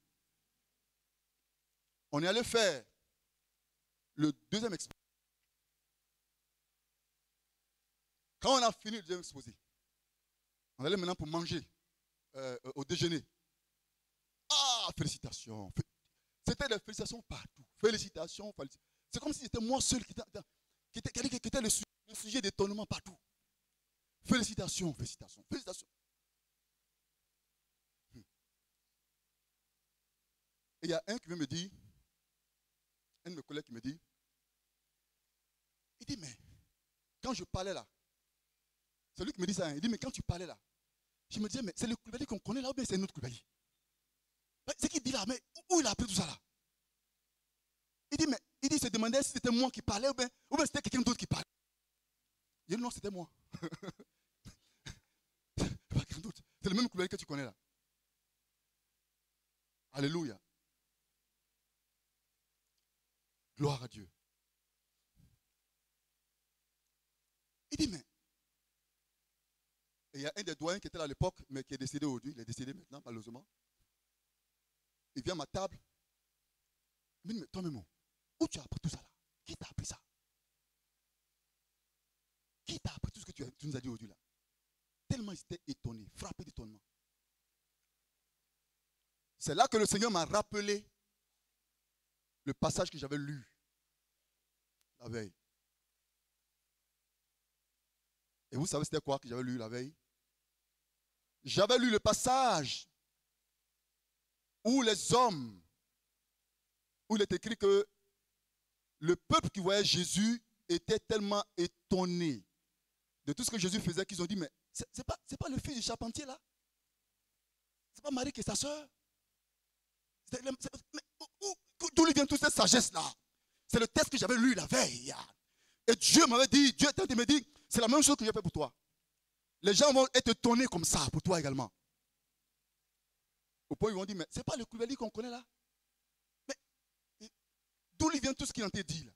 On est allé faire le deuxième exposé. Quand on a fini le deuxième exposé, on allait maintenant pour manger euh, au déjeuner. Ah, félicitations. C'était des félicitations partout. Félicitations, félicitations. C'est comme si c'était moi seul qui était, qui était, qui était le, sujet, le sujet d'étonnement partout. Félicitations, félicitations, félicitations. Hmm. Et il y a un qui vient me dire, un de mes collègues qui me dit, il dit, mais quand je parlais là, c'est lui qui me dit ça, hein, il dit, mais quand tu parlais là, je me disais, mais c'est le Koulibaly qu'on connaît là ou bien c'est un autre Koulibaly? C'est qui dit là, mais où il a appris tout ça là? Il dit, mais il dit, il se demandait si c'était moi qui parlais ou bien, ou bien c'était quelqu'un d'autre qui parlait. Il dit, non, c'était moi. C'est le même Koulibaly que tu connais là. Alléluia. Gloire à Dieu. Il dit, mais. Et il y a un des doyens qui était là à l'époque, mais qui est décédé aujourd'hui. Il est décédé maintenant, malheureusement. il vient à ma table. Il me dit, mais toi-même, où tu as appris tout ça là? Qui t'a appris ça? Qui t'a appris tout ce que tu, as, tu nous as dit aujourd'hui là? Tellement il était étonné, frappé d'étonnement. C'est là que le Seigneur m'a rappelé le passage que j'avais lu la veille. Et vous savez c'était quoi que j'avais lu la veille? J'avais lu le passage où les hommes, où il est écrit que le peuple qui voyait Jésus était tellement étonné de tout ce que Jésus faisait qu'ils ont dit, mais c'est, c'est pas, c'est pas le fils du charpentier là? C'est pas Marie qui est sa soeur? C'est, c'est, mais d'où lui vient toute cette sagesse là? C'est le texte que j'avais lu la veille. Et Dieu m'avait dit, Dieu me dit, c'est la même chose que j'ai fait pour toi. Les gens vont être étonnés comme ça pour toi également. Au point où ils vont dire, mais c'est pas le Koulibaly qu'on connaît là? Mais d'où lui vient tout ce qu'il a été dit là?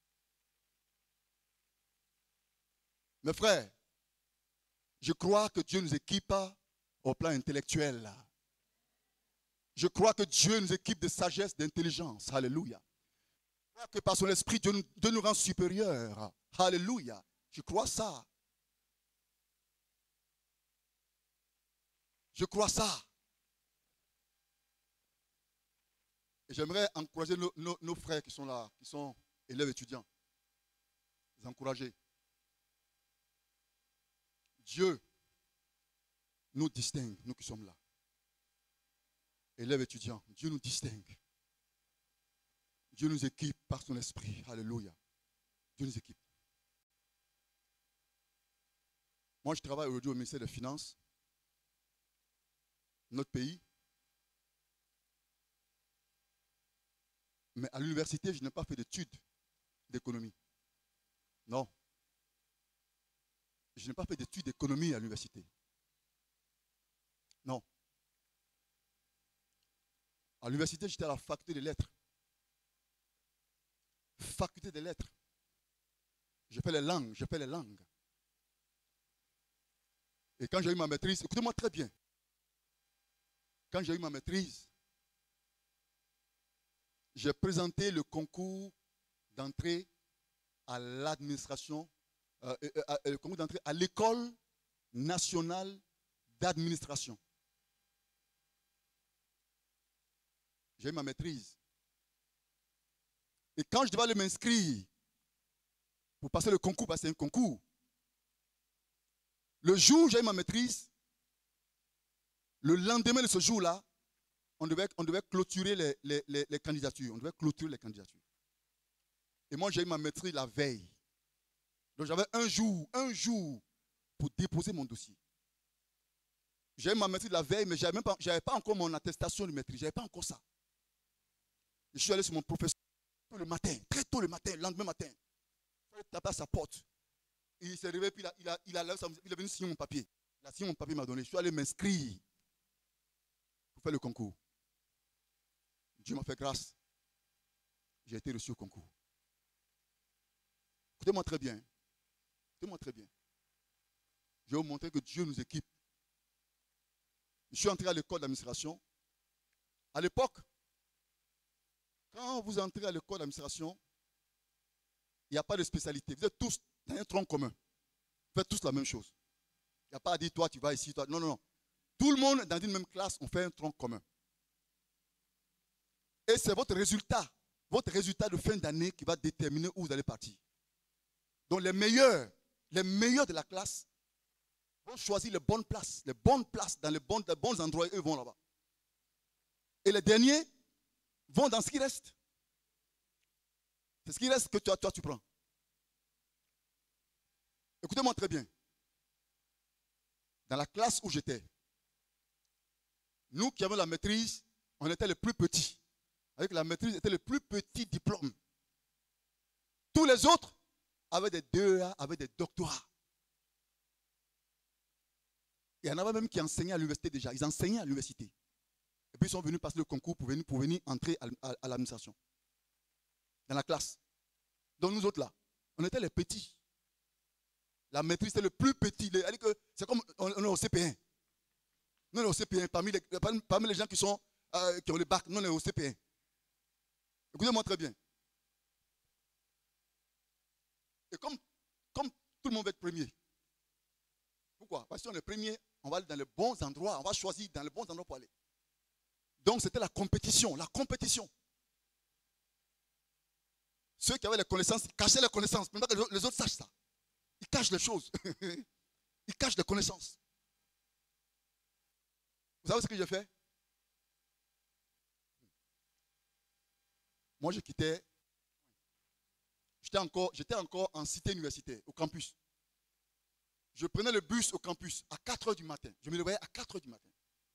Mes frères, je crois que Dieu nous équipe au plan intellectuel là. Je crois que Dieu nous équipe de sagesse, d'intelligence. Alléluia. Je crois que par son esprit, Dieu nous, Dieu nous rend supérieurs. Alléluia. Je crois ça. Je crois ça. Et j'aimerais encourager nos, nos, nos frères qui sont là, qui sont élèves étudiants. Les encourager. Dieu nous distingue, nous qui sommes là. Élèves étudiants, Dieu nous distingue. Dieu nous équipe par son esprit. Alléluia. Dieu nous équipe. Moi, je travaille aujourd'hui au ministère des Finances. Notre pays. Mais à l'université, je n'ai pas fait d'études d'économie. Non. Je n'ai pas fait d'études d'économie à l'université. Non. À l'université, j'étais à la faculté des lettres. Faculté des lettres. J'ai fait les langues, j'ai fait les langues. Et quand j'ai eu ma maîtrise, écoutez-moi très bien. Quand j'ai eu ma maîtrise, j'ai présenté le concours d'entrée à l'administration, euh, euh, euh, le concours d'entrée à l'école nationale d'administration. J'ai eu ma maîtrise. Et quand je devais aller m'inscrire pour passer le concours, parce que c'est un concours, le jour où j'ai eu ma maîtrise, le lendemain de ce jour-là, on devait, on devait clôturer les, les, les, les candidatures. On devait clôturer les candidatures. Et moi, j'ai eu ma maîtrise la veille. Donc j'avais un jour, un jour pour déposer mon dossier. J'ai eu ma maîtrise la veille, mais je n'avais pas, j'avais pas encore mon attestation de maîtrise. Je n'avais pas encore ça. Je suis allé sur mon professeur le matin, très tôt le matin, le lendemain matin. Il a tapé à sa porte. Il s'est réveillé, puis il a, il, a, il, a, il est venu signer mon papier. Il a signé mon papier, il m'a donné. Je suis allé m'inscrire pour faire le concours. Dieu m'a fait grâce. J'ai été reçu au concours. Écoutez-moi très bien. Écoutez-moi très bien. Je vais vous montrer que Dieu nous équipe. Je suis entré à l'école d'administration. À l'époque, quand vous entrez à l'école d'administration, il n'y a pas de spécialité. Vous êtes tous dans un tronc commun. Vous faites tous la même chose. Il n'y a pas à dire toi, tu vas ici, toi. Non, non, non. Tout le monde dans une même classe, on fait un tronc commun. Et c'est votre résultat, votre résultat de fin d'année qui va déterminer où vous allez partir. Donc les meilleurs, les meilleurs de la classe vont choisir les bonnes places, les bonnes places dans les bons, les bons endroits, et eux vont là-bas. Et les derniers vont dans ce qui reste. C'est ce qui reste que toi, toi tu prends. Écoutez-moi très bien. Dans la classe où j'étais, nous qui avons la maîtrise, on était les plus petits. Avec la maîtrise, c'était le plus petit diplôme. Tous les autres avaient des deux A, avaient des doctorats. Il y en avait même qui enseignaient à l'université déjà. Ils enseignaient à l'université. Et puis ils sont venus passer le concours pour venir, pour venir entrer à, à, à l'administration. Dans la classe. Donc nous autres là, on était les petits. La maîtrise, c'est le plus petit. C'est comme on est au C P un. Nous, on est au C P un. Parmi les, parmi les gens qui sont euh, qui ont le bac. Nous, on est au C P un. Écoutez-moi très bien. Et comme, comme tout le monde va être premier. Pourquoi? Parce que si on est premier, on va aller dans les bons endroits. On va choisir dans les bons endroits pour aller. Donc, c'était la compétition. La compétition. Ceux qui avaient les connaissances, ils cachaient les connaissances. Maintenant que les autres sachent ça. Ils cachent les choses. Ils cachent les connaissances. Vous savez ce que j'ai fait? Moi, je quittais. J'étais encore, j'étais encore en cité universitaire, au campus. Je prenais le bus au campus à quatre heures du matin. Je me réveillais à quatre heures du matin.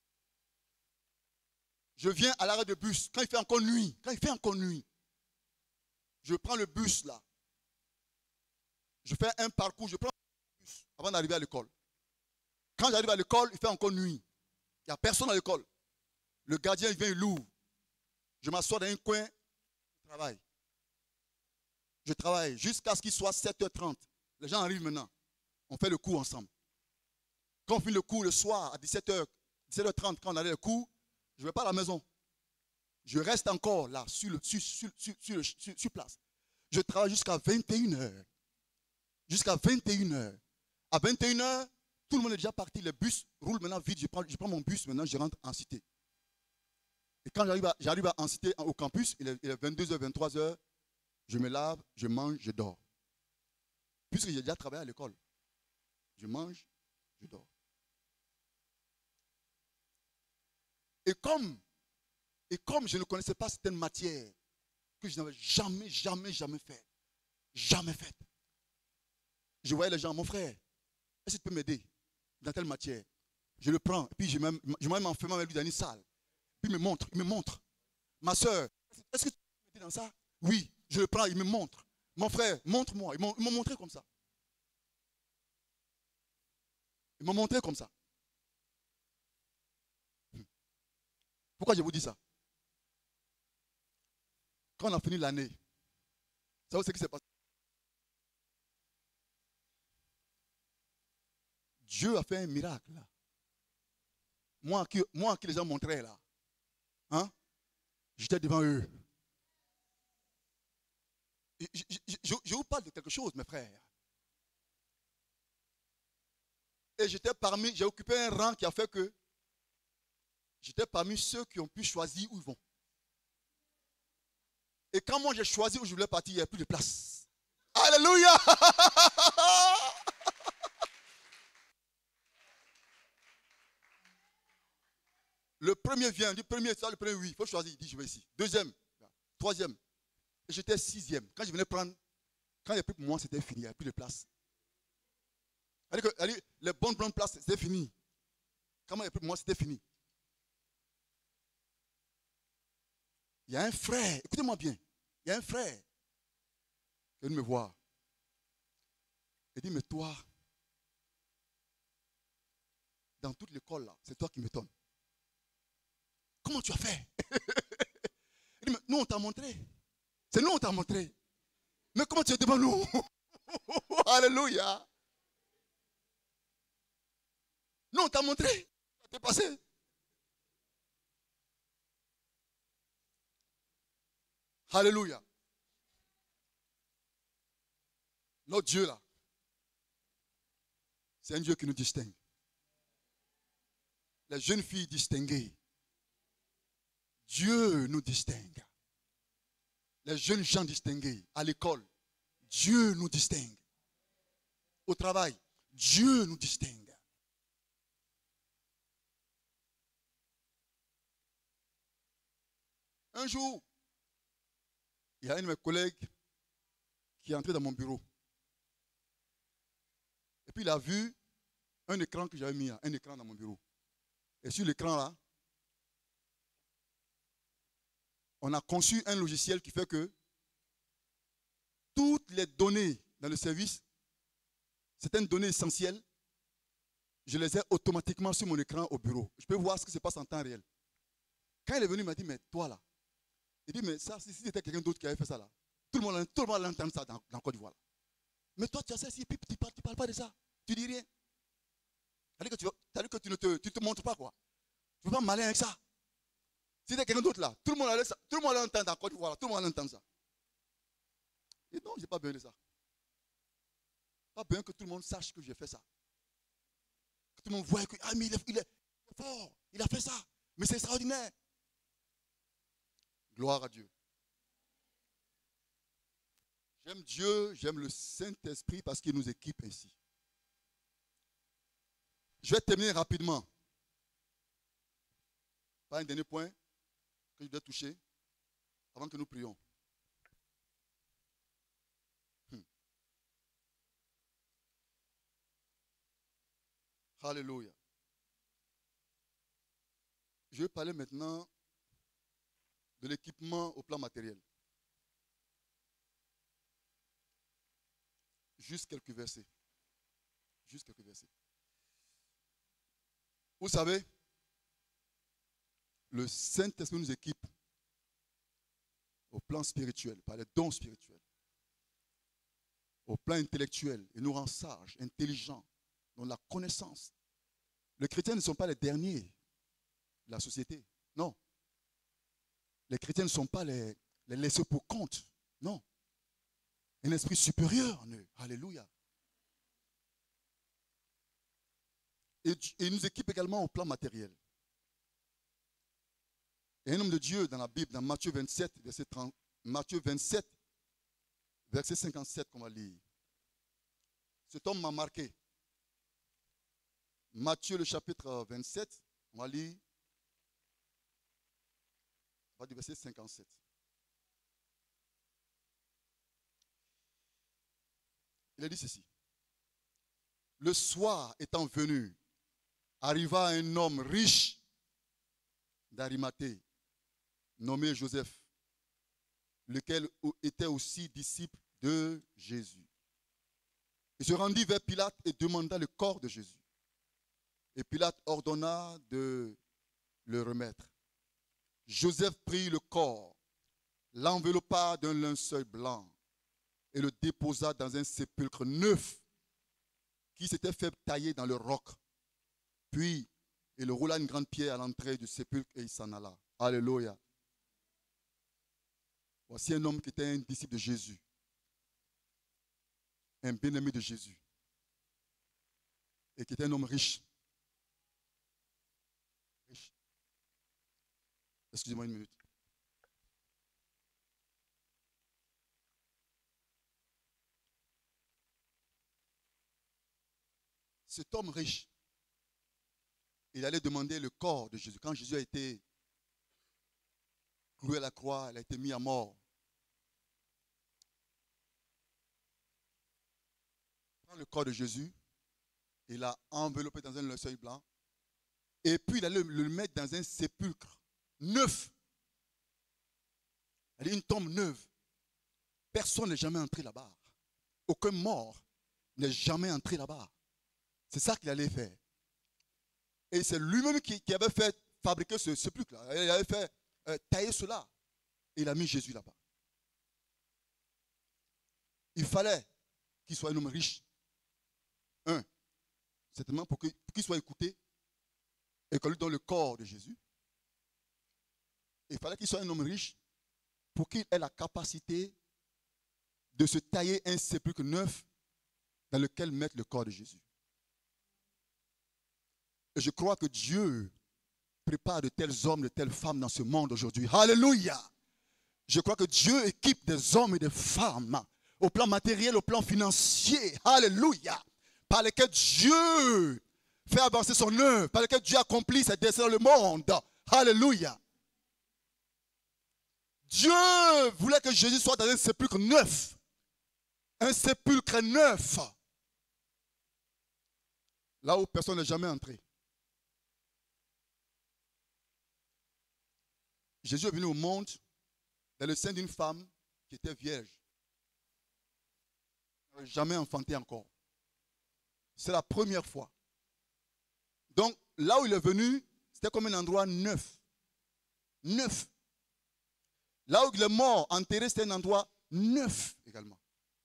Je viens à l'arrêt de bus quand il fait encore nuit. Quand il fait encore nuit. Je prends le bus là. Je fais un parcours, je prends le bus avant d'arriver à l'école. Quand j'arrive à l'école, il fait encore nuit. Il n'y a personne à l'école. Le gardien il vient, il l'ouvre. Je m'assois dans un coin, je travaille. Je travaille jusqu'à ce qu'il soit sept heures trente. Les gens arrivent maintenant. On fait le cours ensemble. Quand on finit le cours le soir à dix-sept heures, dix-sept heures trente, quand on a le cours, je ne vais pas à la maison. Je reste encore là, sur, le, sur, sur, sur, sur, sur, sur place. Je travaille jusqu'à vingt et une heures. Jusqu'à vingt et une heures. À vingt et une heures, tout le monde est déjà parti. Les bus roulent maintenant vite. Je prends, je prends mon bus, maintenant je rentre en cité. Et quand j'arrive en cité, au campus, il est, il est vingt-deux heures, vingt-trois heures. Je me lave, je mange, je dors. Puisque j'ai déjà travaillé à l'école. Je mange, je dors. Et comme, et comme je ne connaissais pas certaines matières que je n'avais jamais, jamais, jamais fait, jamais fait, je voyais les gens, mon frère, est-ce que tu peux m'aider dans telle matière? Je le prends, et puis je m'en m'enferme avec lui dans une salle. Puis il me montre, il me montre. Ma soeur, est-ce que tu peux m'aider dans ça? Oui, je le prends, il me montre. Mon frère, montre-moi. Ils m'ont montré comme ça. Ils m'ont montré comme ça. Pourquoi je vous dis ça? Quand on a fini l'année, vous savez ce qui s'est passé? Dieu a fait un miracle là. Moi à qui, moi à qui les gens montraient là, hein? J'étais devant eux. Je, je, je, je vous parle de quelque chose, mes frères. Et j'étais parmi, j'ai occupé un rang qui a fait que j'étais parmi ceux qui ont pu choisir où ils vont. Et quand moi j'ai choisi où je voulais partir, il n'y avait plus de place. Alléluia! Le premier vient, du premier, ça, le premier, oui, il faut choisir, il dit je vais ici. Deuxième, troisième. Et j'étais sixième. Quand je venais prendre, quand il n'y avait plus pour moi, c'était fini, il n'y avait plus de place. C'est-à-dire que, c'est-à-dire, les bonnes, bonnes places, c'était fini. Quand il n'y avait plus pour moi, c'était fini. Il y a un frère, écoutez-moi bien, il y a un frère qui est venu me voir. Il dit, mais toi, dans toute l'école là, c'est toi qui m'étonnes. Comment tu as fait? Il dit, mais nous on t'a montré. C'est nous on t'a montré. Mais comment tu es devant nous? Alléluia. Nous on t'a montré. Ça t'est passé. Alléluia. Notre Dieu là, c'est un Dieu qui nous distingue. Les jeunes filles distinguées. Dieu nous distingue. Les jeunes gens distingués à l'école. Dieu nous distingue. Au travail, Dieu nous distingue. Un jour, il y a un de mes collègues qui est entré dans mon bureau. Et puis il a vu un écran que j'avais mis là, un écran dans mon bureau. Et sur l'écran là, on a conçu un logiciel qui fait que toutes les données dans le service, certaines données essentielles, je les ai automatiquement sur mon écran au bureau. Je peux voir ce qui se passe en temps réel. Quand il est venu, il m'a dit, mais toi là, il dit, mais ça, si c'était quelqu'un d'autre qui avait fait ça là, tout le monde, tout le monde l'entend ça dans, dans Côte d'Ivoire. Mais toi, tu as ça ici, puis tu ne parles, tu parles pas de ça. Tu dis rien. C'est-à-dire que tu ne te, tu te montres pas quoi. Tu ne veux pas malin avec ça. Si c'était quelqu'un d'autre là, tout le monde allait, tout le monde allait entendre en Côte d'Ivoire, tout le monde allait entendre ça. Et non, je n'ai pas besoin de ça. Pas besoin que tout le monde sache que j'ai fait ça. Que tout le monde voit que, ah, mais il est, il est fort, il a fait ça. Mais c'est extraordinaire. Gloire à Dieu. J'aime Dieu, j'aime le Saint-Esprit parce qu'il nous équipe ainsi. Je vais terminer rapidement par un dernier point que je dois toucher avant que nous prions. Hmm. Alléluia. Je vais parler maintenant de l'équipement au plan matériel. Juste quelques versets. Juste quelques versets. Vous savez, le Saint-Esprit nous équipe au plan spirituel, par les dons spirituels, au plan intellectuel, et nous rend sages, intelligents, dans la connaissance. Les chrétiens ne sont pas les derniers de la société, non. Les chrétiens ne sont pas les, les laissés pour compte, non. Un esprit supérieur en eux, alléluia. Et, et il nous équipe également au plan matériel. Il y a un homme de Dieu dans la Bible, dans Matthieu vingt-sept, verset trente, Matthieu vingt-sept, verset cinquante-sept qu'on va lire. Cet homme m'a marqué. Matthieu le chapitre vingt-sept, on va lire, on va du verset cinquante-sept. Il a dit ceci. Le soir étant venu, arriva un homme riche d'Arimathée, nommé Joseph, lequel était aussi disciple de Jésus. Il se rendit vers Pilate et demanda le corps de Jésus. Et Pilate ordonna de le remettre. Joseph prit le corps, l'enveloppa d'un linceul blanc et le déposa dans un sépulcre neuf qui s'était fait tailler dans le roc. Puis, il roula une grande pierre à l'entrée du sépulcre et il s'en alla. Alléluia. Voici un homme qui était un disciple de Jésus. Un bien-aimé de Jésus. Et qui était un homme riche. Riche. Excusez-moi une minute. Cet homme riche, il allait demander le corps de Jésus. Quand Jésus a été cloué à la croix, il a été mis à mort. Il prend le corps de Jésus, il l'a enveloppé dans un linceul blanc, et puis il allait le mettre dans un sépulcre neuf. Elle est une tombe neuve. Personne n'est jamais entré là-bas. Aucun mort n'est jamais entré là-bas. C'est ça qu'il allait faire. Et c'est lui-même qui, qui avait fait fabriquer ce sépulcre-là. Il avait fait euh, tailler cela. Et il a mis Jésus là-bas. Il fallait qu'il soit un homme riche. Un, certainement pour qu'il pour qu'il soit écouté et qu'on lui donne le corps de Jésus. Il fallait qu'il soit un homme riche pour qu'il ait la capacité de se tailler un sépulcre neuf dans lequel mettre le corps de Jésus. Et je crois que Dieu prépare de tels hommes, de telles femmes dans ce monde aujourd'hui. Alléluia. Je crois que Dieu équipe des hommes et des femmes au plan matériel, au plan financier. Alléluia. Par lesquels Dieu fait avancer son œuvre, par lesquels Dieu accomplit ses desseins dans le monde. Alléluia. Dieu voulait que Jésus soit dans un sépulcre neuf. Un sépulcre neuf. Là où personne n'est jamais entré. Jésus est venu au monde dans le sein d'une femme qui était vierge. Elle n'avait jamais enfanté encore. C'est la première fois. Donc, là où il est venu, c'était comme un endroit neuf. Neuf. Là où il est mort, enterré, c'était un endroit neuf également.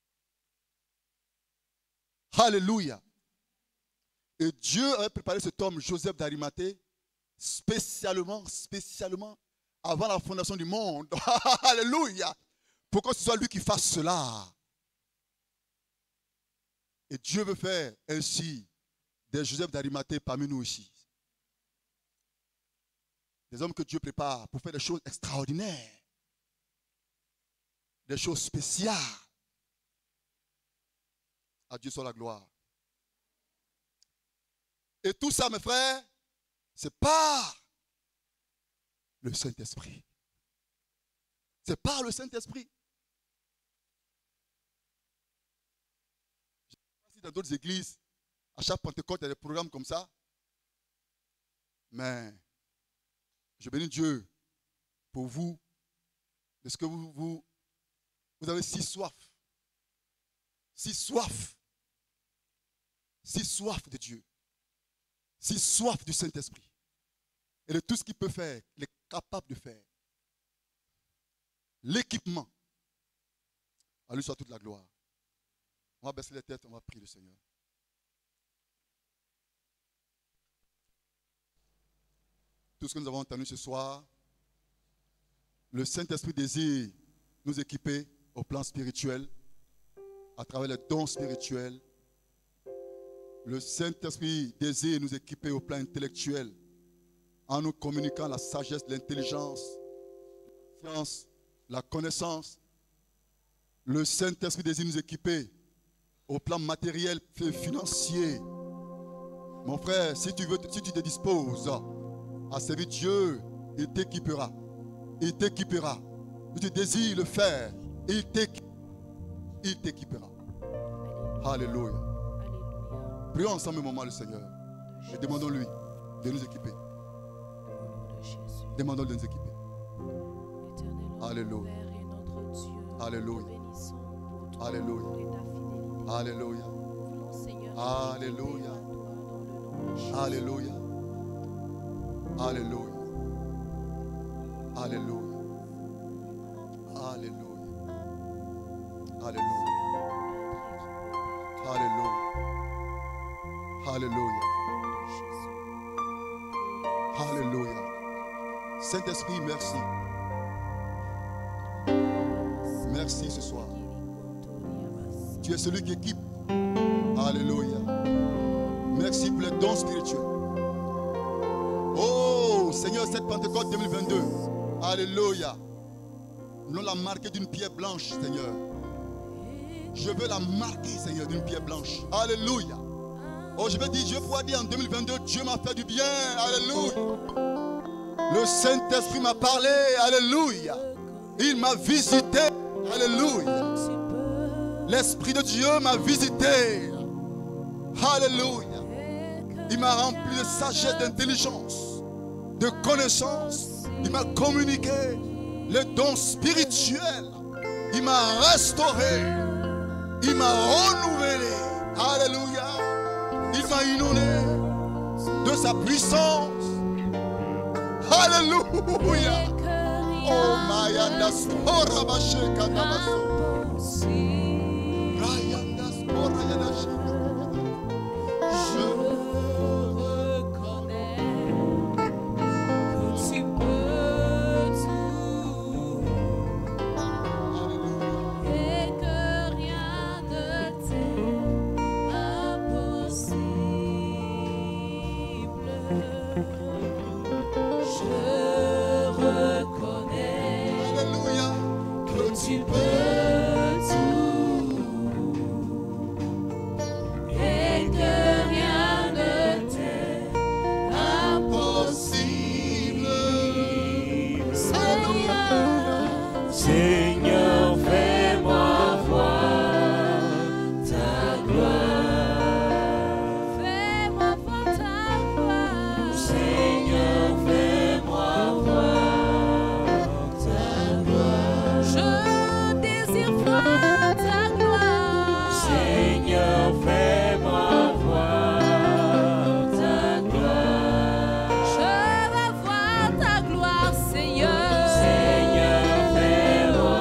Alléluia. Et Dieu avait préparé cet homme, Joseph d'Arimathée, spécialement, spécialement, avant la fondation du monde. Alléluia. Pour que ce soit lui qui fasse cela. Et Dieu veut faire ainsi des Joseph d'Arimathée parmi nous ici. Des hommes que Dieu prépare pour faire des choses extraordinaires. Des choses spéciales. À Dieu soit la gloire. Et tout ça, mes frères, c'est par le Saint-Esprit. C'est par le Saint-Esprit. Je ne sais pas si dans d'autres églises, à chaque Pentecôte, il y a des programmes comme ça. Mais je bénis Dieu pour vous, parce que vous, vous, vous avez si soif. Si soif. Si soif de Dieu. Si soif du Saint-Esprit. Et de tout ce qu'il peut faire, il est capable de faire. L'équipement. À lui soit toute la gloire. On va baisser les têtes, on va prier le Seigneur. Tout ce que nous avons entendu ce soir, le Saint-Esprit désire nous équiper au plan spirituel, à travers les dons spirituels. Le Saint-Esprit désire nous équiper au plan intellectuel, en nous communiquant la sagesse, l'intelligence, la science, la connaissance. Le Saint-Esprit désire nous équiper au plan matériel et financier. Mon frère, si tu veux, si tu te disposes à servir Dieu, il t'équipera. Il t'équipera. Si tu désires le faire, il t'équipera. Il t'équipera. Alléluia. Prions ensemble un moment le Seigneur. Et demandons-lui de nous équiper. Demandons-lui de nous équiper. Alléluia. Alléluia. Alléluia. Alléluia. Alléluia. Alléluia. Alléluia. Alléluia. Alléluia. Alléluia. Alléluia. Alléluia. Alléluia. Saint-Esprit, merci. Merci ce soir. Tu es celui qui équipe. Alléluia. Merci pour les dons spirituels. Oh Seigneur, cette Pentecôte deux mille vingt-deux. Alléluia. Nous la marquer d'une pierre blanche, Seigneur. Je veux la marquer, Seigneur, d'une pierre blanche. Alléluia. Oh, je vais dire, je vais pouvoir dire en deux mille vingt-deux, Dieu m'a fait du bien. Alléluia. Le Saint-Esprit m'a parlé. Alléluia. Il m'a visité. Alléluia. L'Esprit de Dieu m'a visité. Alléluia. Il m'a rempli de sagesse, d'intelligence, de connaissance. Il m'a communiqué les dons spirituels. Il m'a restauré. Il m'a renouvelé. Alléluia. Il m'a inondé de sa puissance. Alléluia. Oh, Mayandas Porabashe Katabaso. Rayandas Porayadashi. Je reconnais que tu peux tout. Et que rien ne t'est impossible. Je reconnais, Alléluia, que tu peux tout et que rien ne t'est impossible. Seigneur, Seigneur, fais-moi voir ta gloire. Fais-moi voir ta gloire. Seigneur, fais-moi voir ta gloire. Je désire voir ta gloire. Seigneur, fais-moi voir ta gloire. Je veux voir ta gloire, Seigneur. Seigneur, fais-moi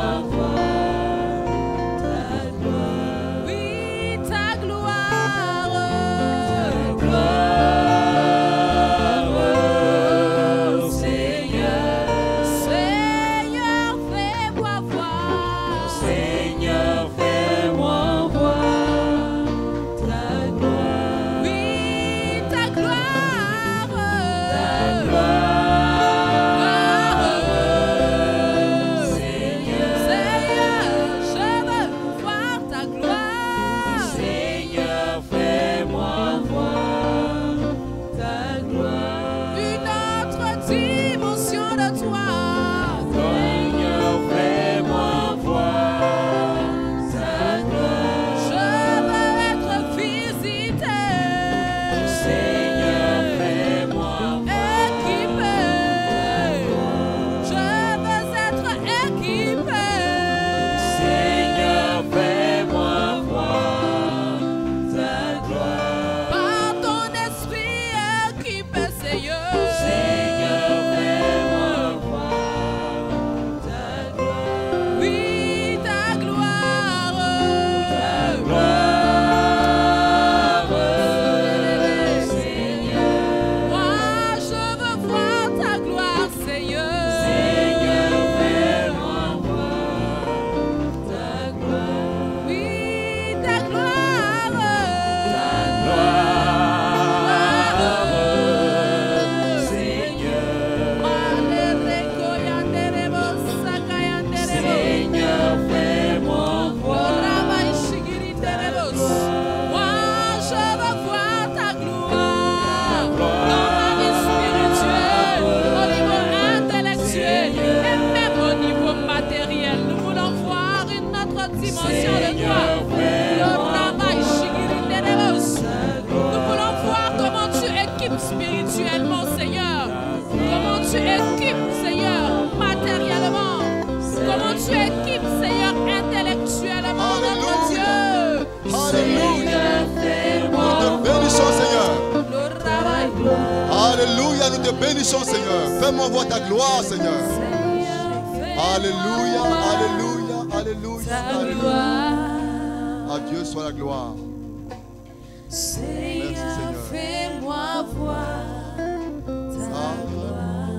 tu équipes, Seigneur, intellectuellement notre Dieu. Alléluia. Nous te bénissons, Seigneur. Alléluia, nous te bénissons, Seigneur. Fais-moi voir ta gloire, Seigneur. Alléluia, alléluia, alléluia, alléluia. À Dieu soit la gloire. Seigneur, fais-moi voir ta gloire.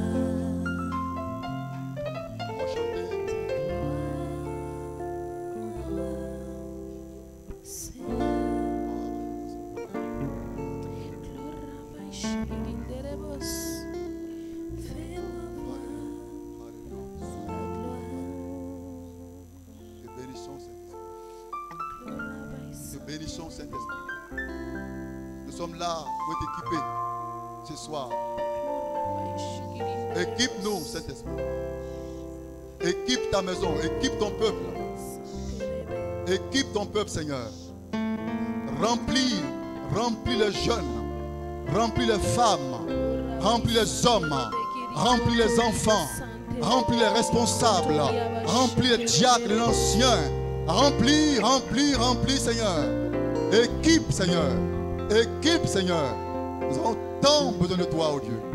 Bénissons Saint-Esprit. Nous sommes là pour être équipés ce soir. Équipe-nous, Saint-Esprit. Équipe ta maison, équipe ton peuple. Équipe ton peuple, Seigneur. Remplis, remplis les jeunes, remplis les femmes, remplis les hommes, remplis les enfants, remplis les responsables, remplis les diacres, les anciens. Remplis, remplis, remplis, Seigneur. Équipe, Seigneur. Équipe, Seigneur. Nous avons tant besoin de toi, oh Dieu.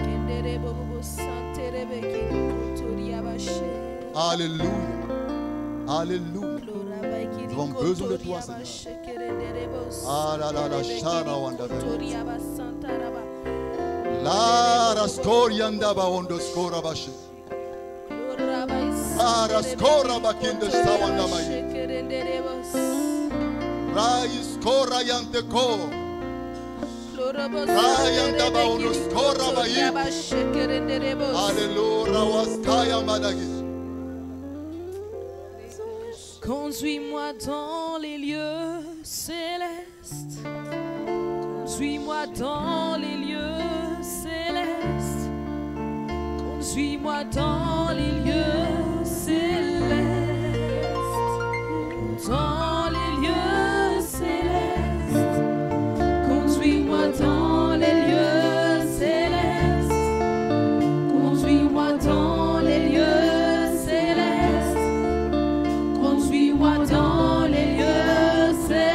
Alléluia. Alléluia. Nous avons besoin de toi, Seigneur. Ah là là là, Shara Wanda. La Raskorianda Baondo Skora Bashi. Araskora bakinde sawanda mai. Rais kora yante ko. Rayanda baono skora bai. Alléluia waskaya madagi. Conduis-moi dans les lieux célestes. Conduis-moi dans les lieux célestes. Conduis-moi dans les lieux célestes, dans les lieux célestes. Conduis-moi dans les lieux célestes. Conduis-moi dans les lieux célestes. Conduis-moi dans les lieux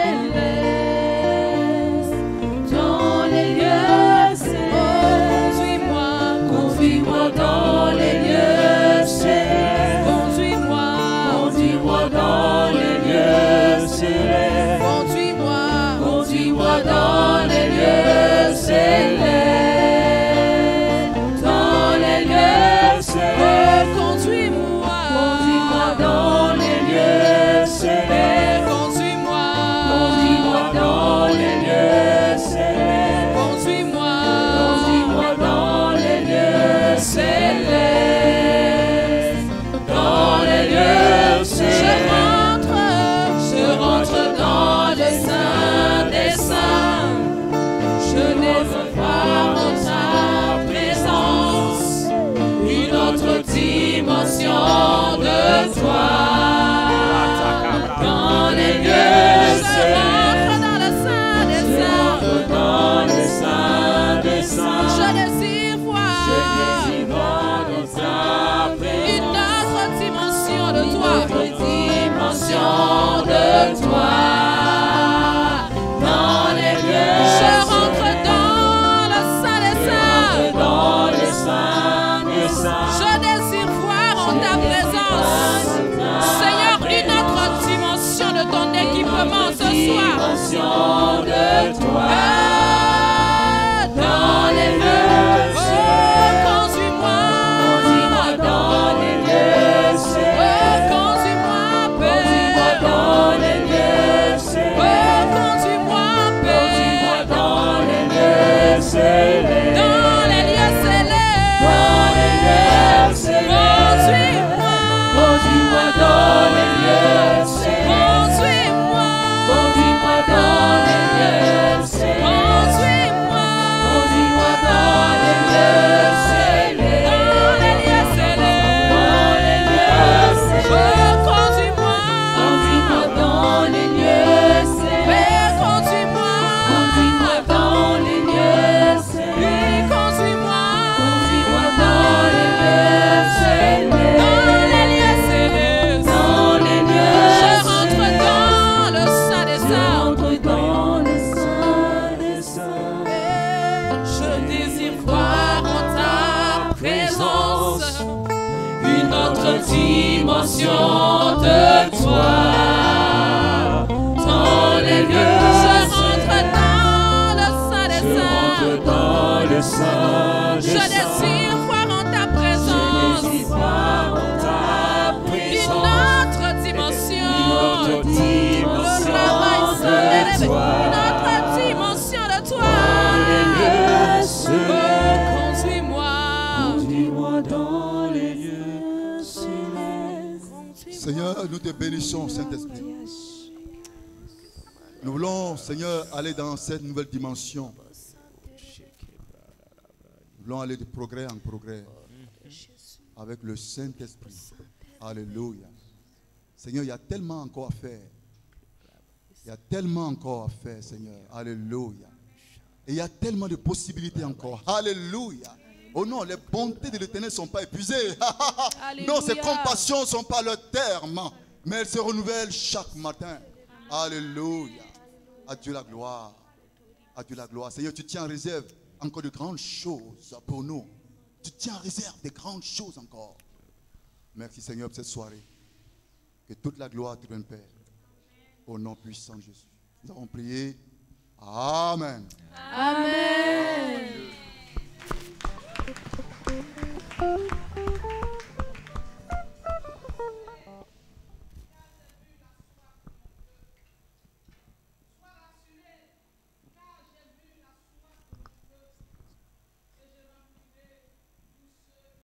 célestes, dans les lieux célestes. Conduis-moi, conduis-moi dans les lieux célestes. Conduis-moi, conduis-moi dans les lieux célestes. Conduis-moi, conduis-moi dans les lieux célestes. Dans les lieux célestes. Conduis-moi, conduis-moi dans les lieux célestes. Conduis-moi, conduis-moi dans les lieux célestes. Conduis-moi, conduis-moi dans les lieux célestes, dans les lieux célestes. Je rentre, je rentre dans le sein des saints. Je n'aime pas en ta présence une autre dimension de toi. Dans les lieux célestes, je rentre dans le sein des saints. Dans le sein des saints. Je désire voir une autre dimension de toi, une dimension de toi. Dans les lieux, je rentre dans le sein des saints. Dans le sein des saints. Je désire voir en ta présence, Seigneur, une autre dimension de ton équipement ce soir. De toi. Dans les lieux, conduis-moi, conduis-moi dans les lieux célestes. Conduis-moi, conduis-moi dans les lieux célestes. Conduis-moi, conduis-moi dans les lieux célestes. Dans les lieux célestes. Dans les lieux célestes. Conduis-moi, conduis-moi dans les lieux célestes. Conduis-moi, conduis-moi dans les lieux célestes. autre dimension de toi. Dans les lieux, je rentre dans le Saint des Saints. Je rentre dans le Saint des Saints. Je désire voir en ta présence. Je désire voir en ta présence. Une autre dimension. Une autre dimension de toi. Une autre dimension de toi. Dans les lieux, oh, conduis-moi. Conduis-moi dans les lieux célestes. Seigneur, nous te bénissons, Saint-Esprit. Nous voulons, Seigneur, aller dans cette nouvelle dimension. Nous voulons aller de progrès en progrès avec le Saint-Esprit. Alléluia. Seigneur, il y a tellement encore à faire. Il y a tellement encore à faire, Seigneur. Alléluia. Et il y a tellement de possibilités encore. Alléluia. Oh non, les bontés de l'Éternel ne sont pas épuisées. Non, ses compassions ne sont pas le terme, mais elles se renouvellent chaque matin. Alléluia. À Dieu la gloire. À Dieu la gloire. Seigneur, tu tiens en réserve encore de grandes choses pour nous. Tu tiens en réserve de grandes choses encore. Merci Seigneur pour cette soirée. Que toute la gloire te donne, Père. Au nom puissant de Jésus. Nous avons prié. Amen. Amen. Amen.